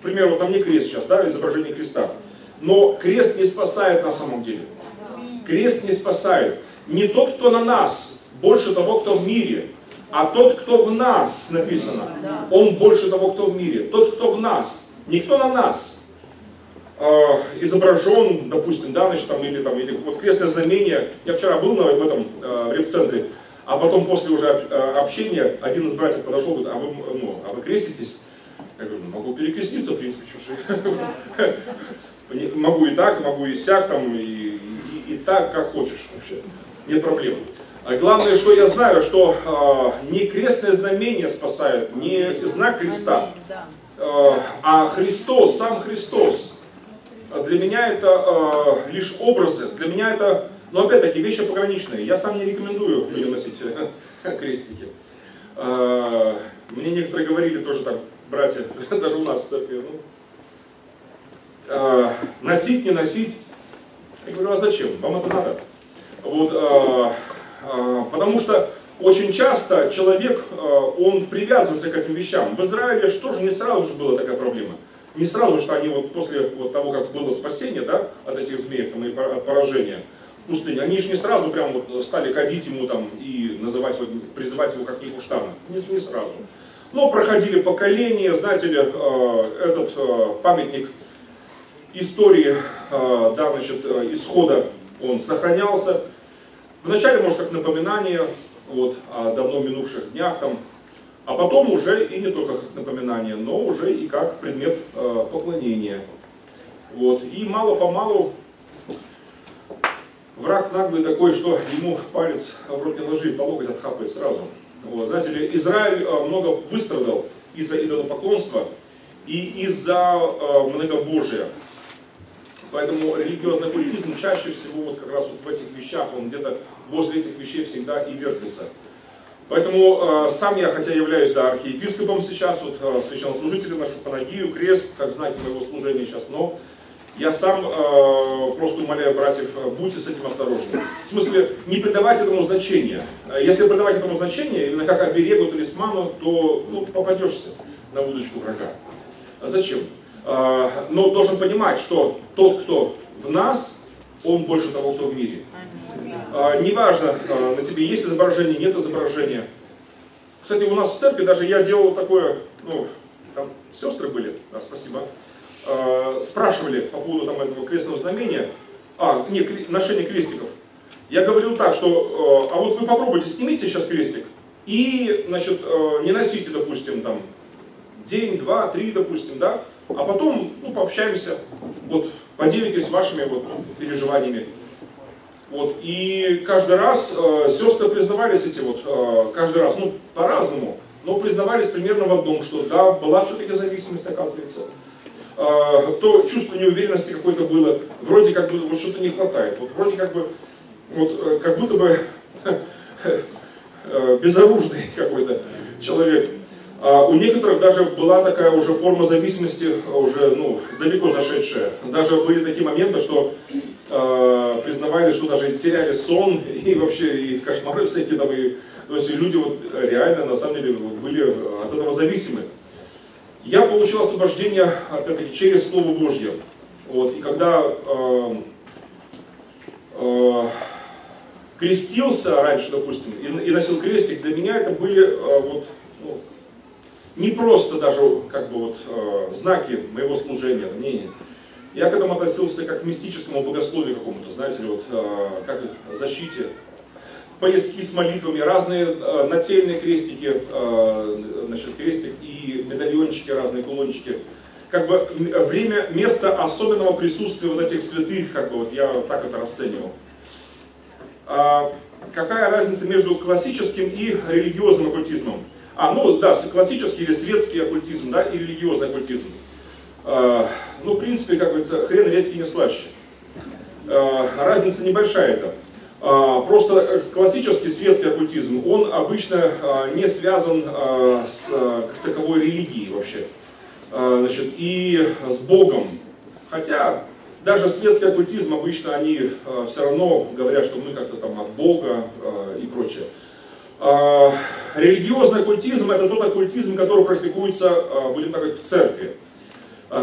S1: к примеру, вот на мне крест сейчас, да, изображение креста. Но крест не спасает на самом деле. Крест не спасает. Не тот, кто на нас, больше того, кто в мире. А тот, кто в нас, написано, он больше того, кто в мире. Тот, кто в нас. Никто на нас э, изображен, допустим, да, значит, там, или, там, или вот крестное знамение. Я вчера был на, в этом э, реп-центре, а потом после уже общения один из братьев подошел и говорит, а вы, ну, а вы креститесь? Я говорю, ну, могу перекреститься, в принципе, чушь. Могу и так, могу и сяк, там, и, и, и так, как хочешь вообще. Нет проблем. А главное, что я знаю, что э, не крестное знамение спасает, не знак креста, э, а Христос, сам Христос. Для меня это э, лишь образы, для меня это, но опять-таки, вещи пограничные. Я сам не рекомендую людям носить крестики. Э, мне некоторые говорили тоже так, братья, даже у нас в церкви, ну, э, носить, не носить. Я говорю, а зачем? Вам это надо? Вот, э, потому что очень часто человек, он привязывается к этим вещам. В Израиле что же не сразу же была такая проблема. Не сразу, что они вот после вот того, как было спасение, да, от этих змеев там, и от поражения в пустыне, они же не сразу прям вот стали кадить ему там и называть, вот, призывать его как Нехуштана. Не, не сразу. Но проходили поколения, знаете ли, этот памятник истории, да, значит, исхода, он сохранялся. Вначале, может, как напоминание вот, о давно минувших днях, там, а потом уже и не только как напоминание, но уже и как предмет э, поклонения. Вот. И мало-помалу враг наглый такой, что ему палец в рот не ложит, по локоть отхапает сразу. Вот. Знаете ли, Израиль э, много выстрадал из-за идолопоклонства и из-за э, многобожия. Поэтому религиозный культизм чаще всего вот как раз вот в этих вещах, он где-то возле этих вещей всегда и вертится. Поэтому э, сам я, хотя являюсь да, архиепископом сейчас, вот, э, священнослужителем ношу панагию, крест, как знаете, моего служения сейчас, но я сам э, просто умоляю братьев, будьте с этим осторожны. В смысле, не придавайте этому значения. Если придавать этому значение, именно как оберегу, талисману, то ну, попадешься на удочку врага. А зачем? Но должен понимать, что тот, кто в нас, он больше того, кто в мире. Неважно, на тебе есть изображение, нет изображения. Кстати, у нас в церкви даже я делал такое, ну, там сестры были, да, спасибо, спрашивали по поводу там, этого крестного знамения, а, не, ношения крестиков. Я говорил так, что, а вот вы попробуйте, снимите сейчас крестик и, значит, не носите, допустим, там, день, два, три, допустим, да, а потом, ну, пообщаемся, вот, поделитесь вашими вот переживаниями. Вот, и каждый раз э, сестры признавались эти вот, э, каждый раз, ну, по-разному, но признавались примерно в одном, что да, была все-таки зависимость, оказывается. Э, то чувство неуверенности какое-то было, вроде как бы вот что-то не хватает, вот вроде как бы, вот, э, как будто бы э, безоружный какой-то человек. А у некоторых даже была такая уже форма зависимости, уже ну, далеко зашедшая. Даже были такие моменты, что э, признавали, что даже теряли сон и вообще и кошмары всякие там. И, то есть люди вот реально на самом деле были от этого зависимы. Я получил освобождение, опять-таки, через Слово Божье. Вот, и когда э, э, крестился раньше, допустим, и, и носил крестик, для меня это были э, вот, ну, не просто даже как бы вот э, знаки моего служения, не, не. Я к этому относился как к мистическому богословию какому-то, знаете ли, вот э, как к защите. Пояски с молитвами, разные э, нательные крестики, э, значит, крестик и медальончики, разные кулончики. Как бы время, место особенного присутствия вот этих святых, как бы вот я так это расценивал. А какая разница между классическим и религиозным оккультизмом? А, ну да, классический или светский оккультизм, да, и религиозный оккультизм. А, ну, в принципе, как говорится, хрен редьки не слаще. А, разница небольшая это. А, просто классический светский оккультизм, он обычно а, не связан а, с а, как таковой религией вообще. А, значит, и с Богом. Хотя даже светский оккультизм обычно они а, все равно говорят, что мы как-то там от Бога а, и прочее. А, религиозный оккультизм — это тот оккультизм, который практикуется, будем так говорить, в церкви.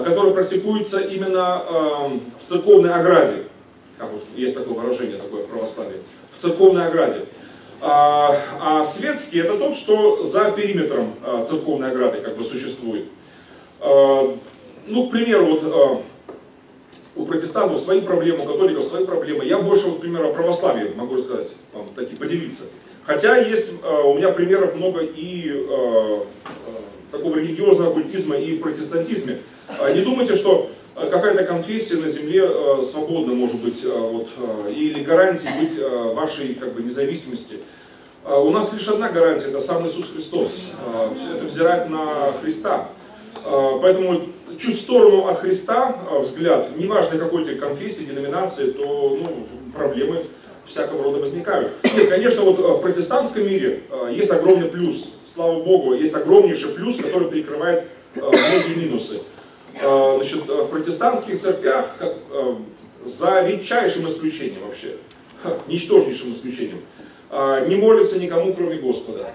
S1: который практикуется именно в церковной ограде. Как вот есть такое выражение такое в православии. В церковной ограде. А, а светский это тот, что за периметром церковной ограды как бы существует. Ну, к примеру, вот у протестантов свои проблемы, у католиков свои проблемы. Я больше, вот, к примеру, о православии могу рассказать, вам такие поделиться. Хотя есть у меня примеров много и такого религиозного оккультизма и в протестантизме. Не думайте, что какая-то конфессия на земле свободна может быть, вот, или гарантия быть вашей как бы независимости. У нас лишь одна гарантия, это сам Иисус Христос. Это взирать на Христа. Поэтому чуть в сторону от Христа взгляд, неважно какой ты конфессии, деноминации, то ну, проблемы всякого рода возникают. Нет, конечно, вот в протестантском мире есть огромный плюс. Слава Богу, есть огромнейший плюс, который перекрывает многие минусы. Значит, в протестантских церквях, как, за редчайшим исключением вообще, ничтожнейшим исключением, не молятся никому, кроме Господа.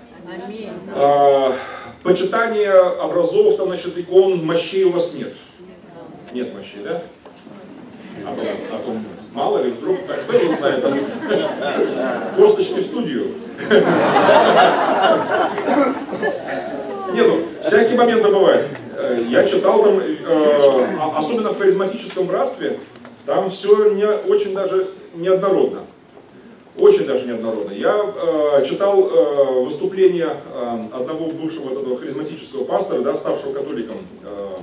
S1: Почитание образов, там, значит, икон, мощей у вас нет. Нет мощей, да? А то, а то мало ли вдруг, так, кто не знает, там, косточки в студию. Нет, ну, всякие моменты бывают. Я читал там, э, особенно в харизматическом братстве, там все не, очень даже неоднородно. Очень даже неоднородно. Я э, читал э, выступление э, одного бывшего этого харизматического пастора, да, ставшего католиком, э,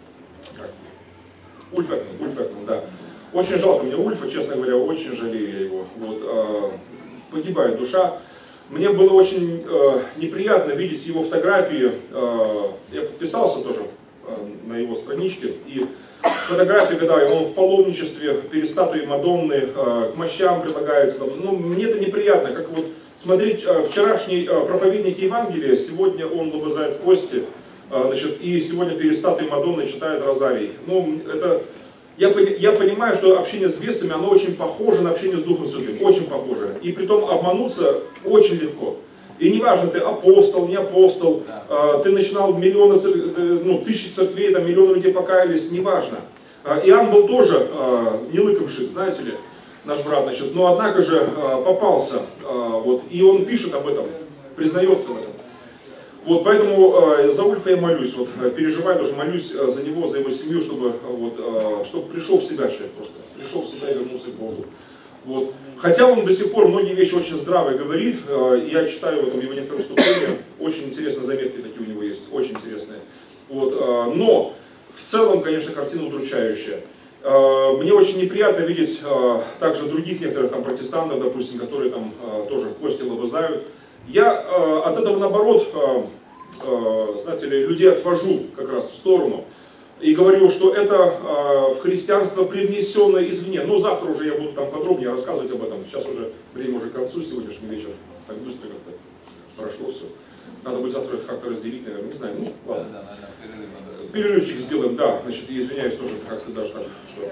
S1: Ульф Экман, Ульф Экман, да. Очень жалко мне Ульфа, честно говоря, очень жалею я его. Вот, э, погибает душа. Мне было очень э, неприятно видеть его фотографии. Э, я подписался тоже э, на его страничке. И фотографии, когда он в паломничестве, перед статуей Мадонны, э, к мощам прилагается. Ну, мне это неприятно. Как вот смотреть э, вчерашний э, проповедник Евангелия, сегодня он лобызает кости, э, значит, и сегодня перед статуей Мадонны читает розарий. Ну, это... Я, я понимаю, что общение с бесами, оно очень похоже на общение с Духом Святым, очень похоже. И притом обмануться очень легко. И неважно, ты апостол, не апостол, э, ты начинал миллионы, ну, тысячи церквей, там, миллионы людей покаялись, неважно. Э, Иоанн был тоже э, не лыкомшик, знаете ли, наш брат, значит, но однако же э, попался, э, вот, и он пишет об этом, признается в этом. Вот, поэтому э, за Ульфа я молюсь, вот, переживаю, даже молюсь э, за него, за его семью, чтобы, вот, э, чтобы пришел в себя человек просто, пришел в себя и вернулся к Богу. Вот. Хотя он до сих пор многие вещи очень здравые говорит, э, я читаю в этом его некоторые выступления, очень интересные заметки такие у него есть, очень интересные. Вот, э, но в целом, конечно, картина удручающая. Э, мне очень неприятно видеть э, также других некоторых там протестантов, допустим, которые там э, тоже кости лобызают. Я э, от этого наоборот, э, э, знаете ли, людей отвожу как раз в сторону и говорю, что это э, в христианство привнесенное извне. Ну, завтра уже я буду там подробнее рассказывать об этом. Сейчас уже время уже к концу, сегодняшний вечер. Так быстро как-то прошло все. Надо будет завтра как-то разделить, наверное, не знаю. Ну, ладно. Да, да, да, перерывчик сделаем, да. Значит, и извиняюсь тоже как-то даже так. Что...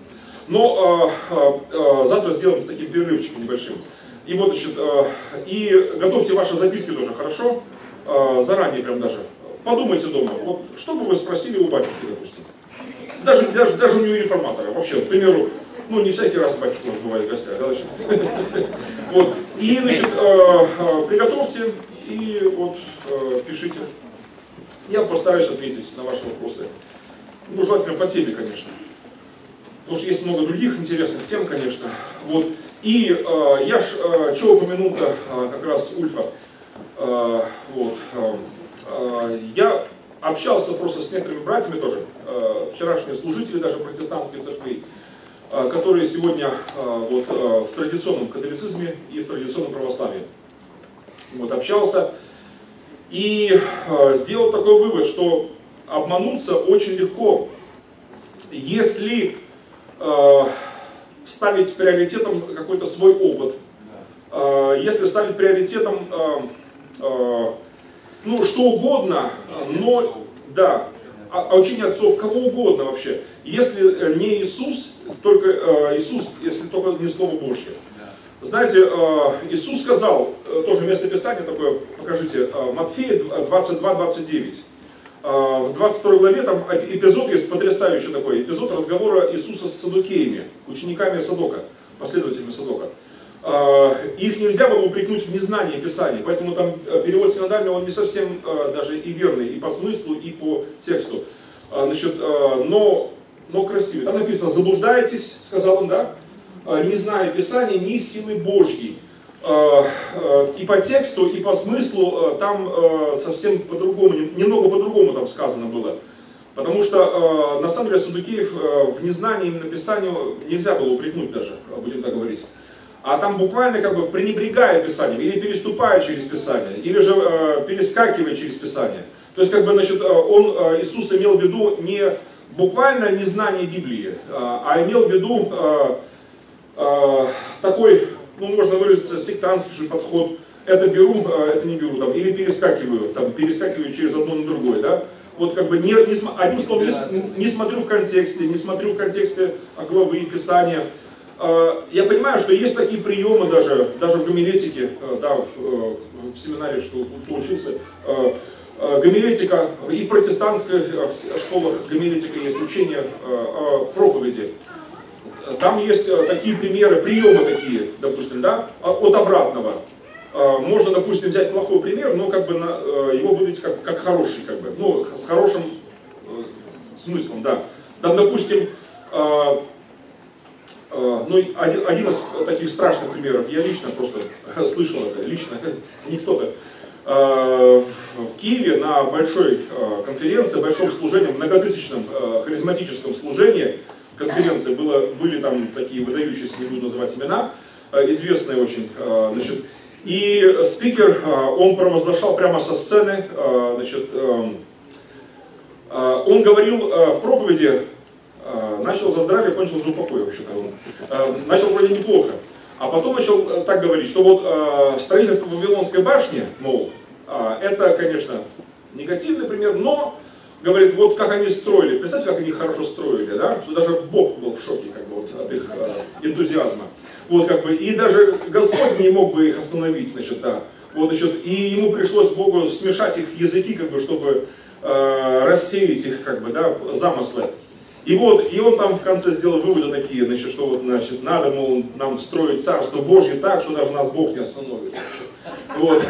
S1: Но э, э, завтра сделаем с таким перерывчиком небольшим. И вот, значит, э, и готовьте ваши записки тоже, хорошо? Э, заранее прям даже. Подумайте дома, вот что бы вы спросили у батюшки, допустим. Даже, даже, даже у него реформатора. Вообще, к примеру, ну не всякий раз батюшка бывает в гостях, да, значит. Вот. И, значит, э, э, приготовьте и вот э, пишите. Я постараюсь ответить на ваши вопросы. Ну, желательно по теме, конечно. Потому что есть много других интересных тем, конечно. Вот. И э, я ж, э, что упомянул-то э, как раз Ульфа. Э, вот, э, э, я общался просто с некоторыми братьями тоже, э, вчерашние служители даже протестантских церквей, э, которые сегодня э, вот, э, в традиционном католицизме и в традиционном православии. Вот, общался и э, сделал такой вывод, что обмануться очень легко, если э, ставить приоритетом какой-то свой опыт, э, если ставить приоритетом э, э, ну, что угодно, но, да, а, а учение отцов, кого угодно вообще, если не Иисус, только э, Иисус, если только не Слово Божье. Знаете, э, Иисус сказал, э, тоже местописание такое, покажите, э, Матфея двадцать два двадцать девять. в двадцать второй главе там эпизод есть потрясающий такой, эпизод разговора Иисуса с саддукеями, учениками Садока, последователями Садока. Их нельзя было упрекнуть в незнании Писаний, поэтому там перевод синодальный, он не совсем даже и верный, и по смыслу, и по тексту. Значит, но, но красивый. Там написано: заблуждаетесь, сказал он, да, не зная Писания, ни силы Божьей. И по тексту, и по смыслу там совсем по-другому, немного по-другому там сказано было. Потому что, на самом деле, саддукеев в незнании именно Писанию нельзя было упрекнуть даже, будем так говорить. А там буквально как бы пренебрегая Писанием, или переступая через Писание, или же перескакивая через Писание. То есть, как бы, значит, он, Иисус имел в виду не буквально незнание Библии, а имел в виду такой, ну, можно выразиться, сектантский подход. Это беру, это не беру, там, или перескакиваю, там, перескакиваю через одно на другое, да. Вот как бы, не, не, одним словом, не, не смотрю в контексте, не смотрю в контексте главы Писания. Я понимаю, что есть такие приемы даже, даже в гомилетике, да, в семинаре, что кто учился. Гомилетика, и в протестантских школах гомилетика есть учение о проповеди. Там есть такие примеры, приемы такие, допустим, да, от обратного. Можно, допустим, взять плохой пример, но как бы на, его выдать как, как хороший, как бы, ну, с хорошим э, смыслом, да. Там, допустим, э, э, ну, один, один из таких страшных примеров, я лично просто слышал это, лично, не кто-то. Э, в Киеве на большой э, конференции, большом служении, многотысячном э, харизматическом служении, конференции было, были там такие выдающиеся, не буду называть имена, э, известные очень, э, значит, и спикер, он провозглашал прямо со сцены, значит, он говорил в проповеди, начал за здравие, кончил за упокой, вообще-то он. Начал вроде неплохо, а потом начал так говорить, что вот строительство Вавилонской башни, мол, это, конечно, негативный пример, но, говорит, вот как они строили, представьте, как они хорошо строили, да, что даже Бог был в шоке, как бы, вот, от их энтузиазма. Вот, как бы, и даже Господь не мог бы их остановить, значит, да. Вот, значит, и ему пришлось Богу смешать их языки, как бы, чтобы э, рассеять их, как бы, да, замыслы. И вот, и он там в конце сделал выводы такие, значит, что вот, значит, надо, мол, нам строить Царство Божье так, что даже нас Бог не остановит. Вот.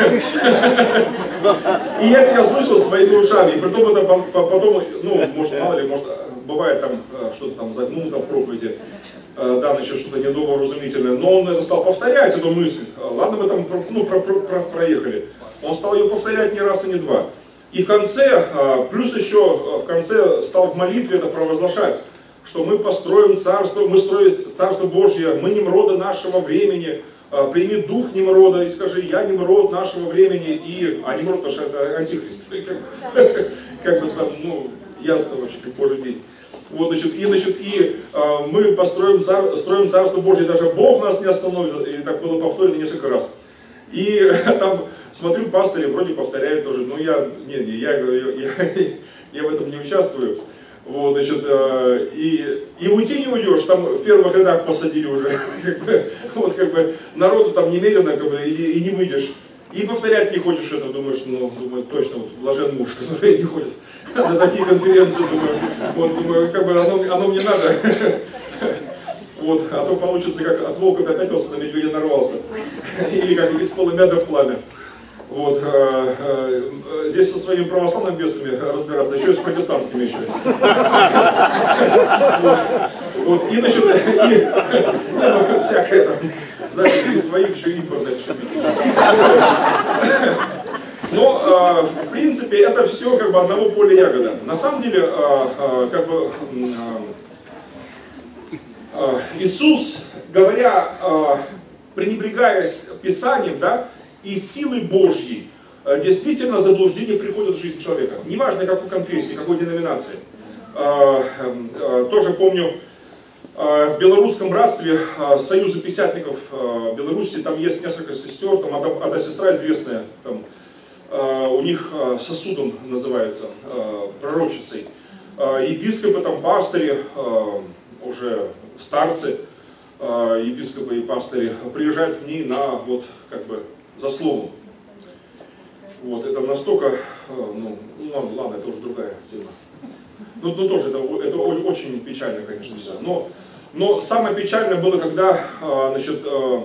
S1: И это я слышал своими ушами, и потом это потом, ну, может, мало ли, может, бывает там что-то там загнул там в проповеди. Да, значит, что-то недоброразумительное, но он это стал повторять, эту мысль. Ладно, мы там ну, про, про, про, проехали. Он стал ее повторять не раз и не два. И в конце, плюс еще в конце стал в молитве это провозглашать, что мы построим царство, мы строим царство Божье, мы Немроды нашего времени, прими дух Немрода и скажи, я Немрод нашего времени, и, а Немрод, потому что это антихрист, как, как бы там, ну, ясно вообще, как Божий день. Вот, значит, и, значит, и э, мы построим цар, строим Царство Божье, даже Бог нас не остановит, и так было повторено несколько раз. И там, смотрю, пастыри вроде повторяют тоже, но я, не, не, я, я, я, я в этом не участвую. Вот, значит, э, и, и уйти не уйдешь, там в первых рядах посадили уже, как бы, вот, как бы, народу там немерено, как бы, и, и не выйдешь. И повторять не хочешь это, думаешь, ну, думаю, точно, вот, блажен муж, который не ходит на такие конференции, думаю, вот, думаю, как бы оно, оно мне надо. Вот, а то получится, как от волка попятился, на медведя нарвался. Или как из полымя в пламя. Вот, э, э, здесь со своими православными бесами разбираться, еще и с протестантскими еще. Вот, вот, и, значит, и, ну, всякое там, знаете, из своих еще импортных еще. Но, э, в принципе, это все как бы одного поля ягода. На самом деле, э, э, как бы, э, э, Иисус, говоря, э, пренебрегая Писанием, да, и силой Божьей, э, действительно заблуждение приходит в жизнь человека. Неважно, какой конфессии, какой деноминации. Э, э, тоже помню, в белорусском братстве Союза пятидесятников Беларуси, там есть несколько сестер, там одна, одна сестра известная, там, у них сосудом называется, пророчицей. Епископы, там, пастыри, уже старцы, епископы и пастыри приезжают к ней на, вот, как бы, за словом. Вот, это настолько, ну, ну ладно, ладно, это уже другая тема. Ну, ну тоже, это, это очень печально, конечно, все. Но, но самое печальное было, когда, значит,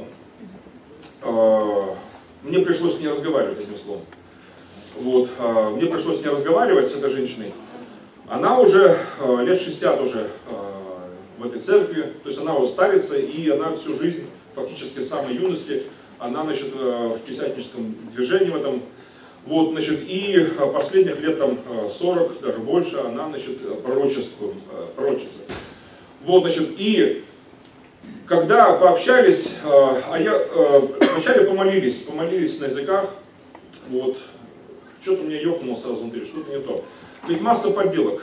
S1: мне пришлось с ней разговаривать, этим словом. Вот, мне пришлось с ней разговаривать, с этой женщиной. Она уже лет шестьдесят уже в этой церкви, то есть она уже старится, и она всю жизнь, фактически с самой юности, она, значит, в пятидесятническом движении в этом. Вот, значит, и последних лет там сорок, даже больше, она, значит, пророчествует, пророчится. Вот, значит, и когда пообщались, а я, вначале помолились, помолились на языках, вот, что-то у меня ёкнуло сразу внутри, что-то не то. Ведь масса подделок.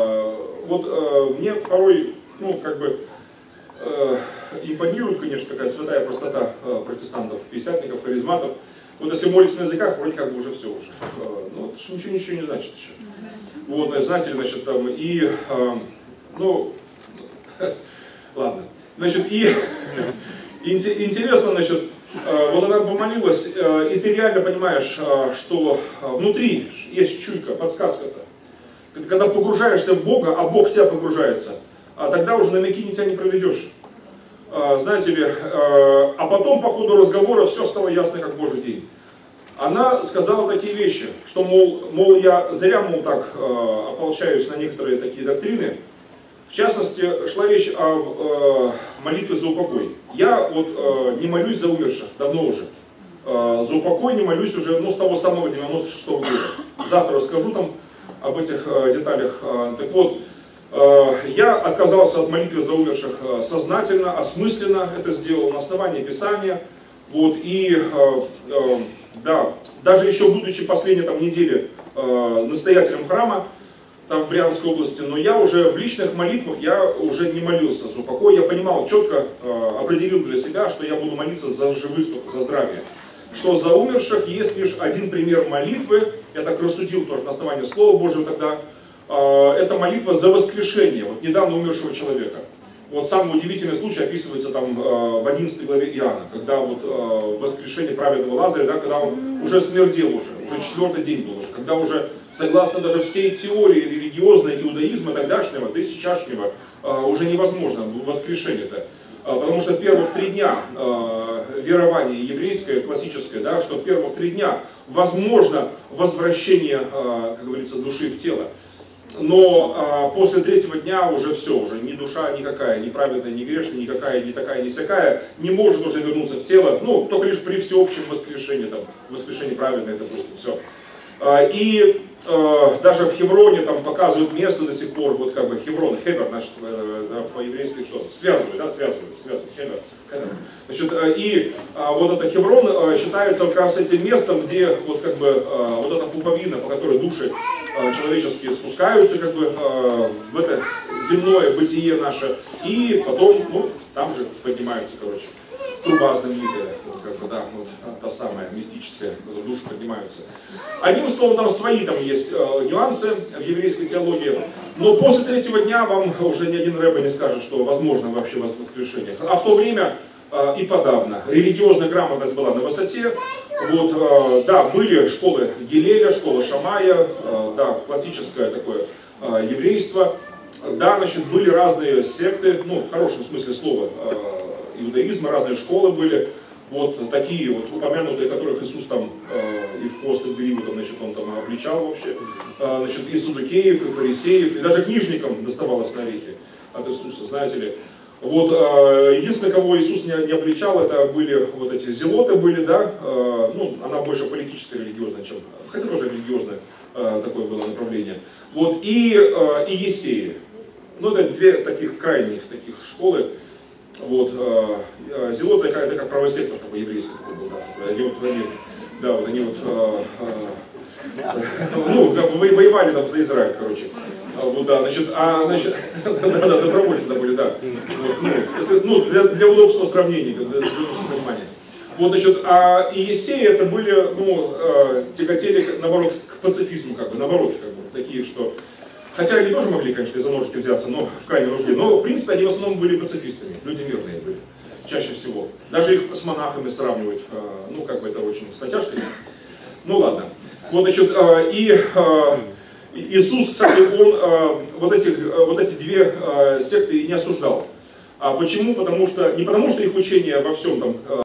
S1: Вот мне порой, ну, как бы, импонирует, конечно, такая святая простота протестантов, пятидесятников, харизматов. Вот если молиться на языках, вроде как бы уже все уже. Ну, это ничего, ничего не значит еще. Вот, знаете, значит, там, и, ну, ладно. Значит, и интересно, значит, вот она помолилась, и ты реально понимаешь, что внутри есть чуйка, подсказка-то. Когда погружаешься в Бога, а Бог в тебя погружается, тогда уже на веки тебя не проведешь. Знаете ли, а потом по ходу разговора все стало ясно, как Божий день. Она сказала такие вещи, что, мол, мол я зря, мол, так ополчаюсь на некоторые такие доктрины. В частности, шла речь о молитве за упокой. Я вот не молюсь за умерших, давно уже. За упокой не молюсь уже, ну, с того самого девяносто шестого года. Завтра расскажу там об этих деталях. Так вот, я отказался от молитвы за умерших сознательно, осмысленно, это сделал на основании Писания. Вот, и, да, даже еще будучи последней там недели настоятелем храма, там в Брянской области, но я уже в личных молитвах, я уже не молился за упокой, я понимал, четко определил для себя, что я буду молиться за живых, только за здравие. Что за умерших есть лишь один пример молитвы, я так рассудил тоже на основании Слова Божьего тогда, это молитва за воскрешение вот, недавно умершего человека. Вот самый удивительный случай описывается там в одиннадцатой главе Иоанна, когда вот воскрешение праведного Лазаря, да, когда он уже смердел уже, уже четвертый день был уже, когда уже, согласно даже всей теории религиозной иудаизма тогдашнего, да и сейчасшнего, уже невозможно воскрешение-то. Потому что в первых три дня верование еврейское, классическое, да, что в первых три дня возможно возвращение, как говорится, души в тело. Но а, после третьего дня уже все, уже ни душа никакая, ни праведная, ни грешная, никакая, ни такая, ни сякая, не может уже вернуться в тело, ну, только лишь при всеобщем воскрешении, там, воскрешении праведное, допустим, все. А, и а, даже в Хевроне там показывают место до сих пор, вот как бы Хеврон, Хевер, значит, да, по-еврейски что, связывают, да, связывают, связывают, Хевер. Значит, и а, вот это Хеврон а, считается как раз этим местом, где вот как бы а, вот эта пуповина, по которой души а, человеческие спускаются как бы а, в это земное бытие наше, и потом, ну, там же поднимаются, короче, труба знаменитая, вот как бы, да, вот та самая мистическая, когда души поднимаются. Одним словом, там свои там есть а, нюансы в еврейской теологии, но после третьего дня вам уже ни один рэбби не скажет, что возможно вообще воскрешение. А в то время а, и подавно религиозная грамотность была на высоте. Вот, а, да, были школы Гилеля, школа Шамая, а, да, классическое такое а, еврейство. Да, значит, были разные секты, ну, в хорошем смысле слова, а, иудаизма, разные школы были. Вот такие вот упомянутые, которых Иисус там э, и в хвост, и в гриву, там, значит, он там обличал вообще. Э, значит, и саддукеев, и фарисеев, и даже книжникам доставалось на орехи от Иисуса, знаете ли. Вот, э, единственное, кого Иисус не, не обличал, это были вот эти зелоты были, да, э, ну, она больше политическая, религиозная, чем, хотя тоже религиозное э, такое было направление. Вот, и, э, и есеи. Ну, это две таких крайних таких школы. Вот, э, зелоты это, это как правый сектор такой еврейский такой был, да, такой, они вот, они, да, вот они вот, э, э, ну, как бы воевали там за Израиль, короче, вот, да, значит, а, значит, да, да, добровольцы да, были, да, вот, ну, если, ну, для, для удобства сравнений, для, для удобства понимания. Вот, значит, а и есеи это были, ну, э, тяготели, наоборот, к пацифизму, как бы, наоборот, как бы, такие, что... Хотя они тоже могли, конечно, за ножики взяться, но в крайней нужде. Но, в принципе, они в основном были пацифистами, люди мирные были, чаще всего. Даже их с монахами сравнивать, ну, как бы это очень с натяжкой. Ну, ладно. Вот, значит, и Иисус, кстати, он вот, этих, вот эти две секты и не осуждал. А почему? Потому что, не потому что их учение во всем там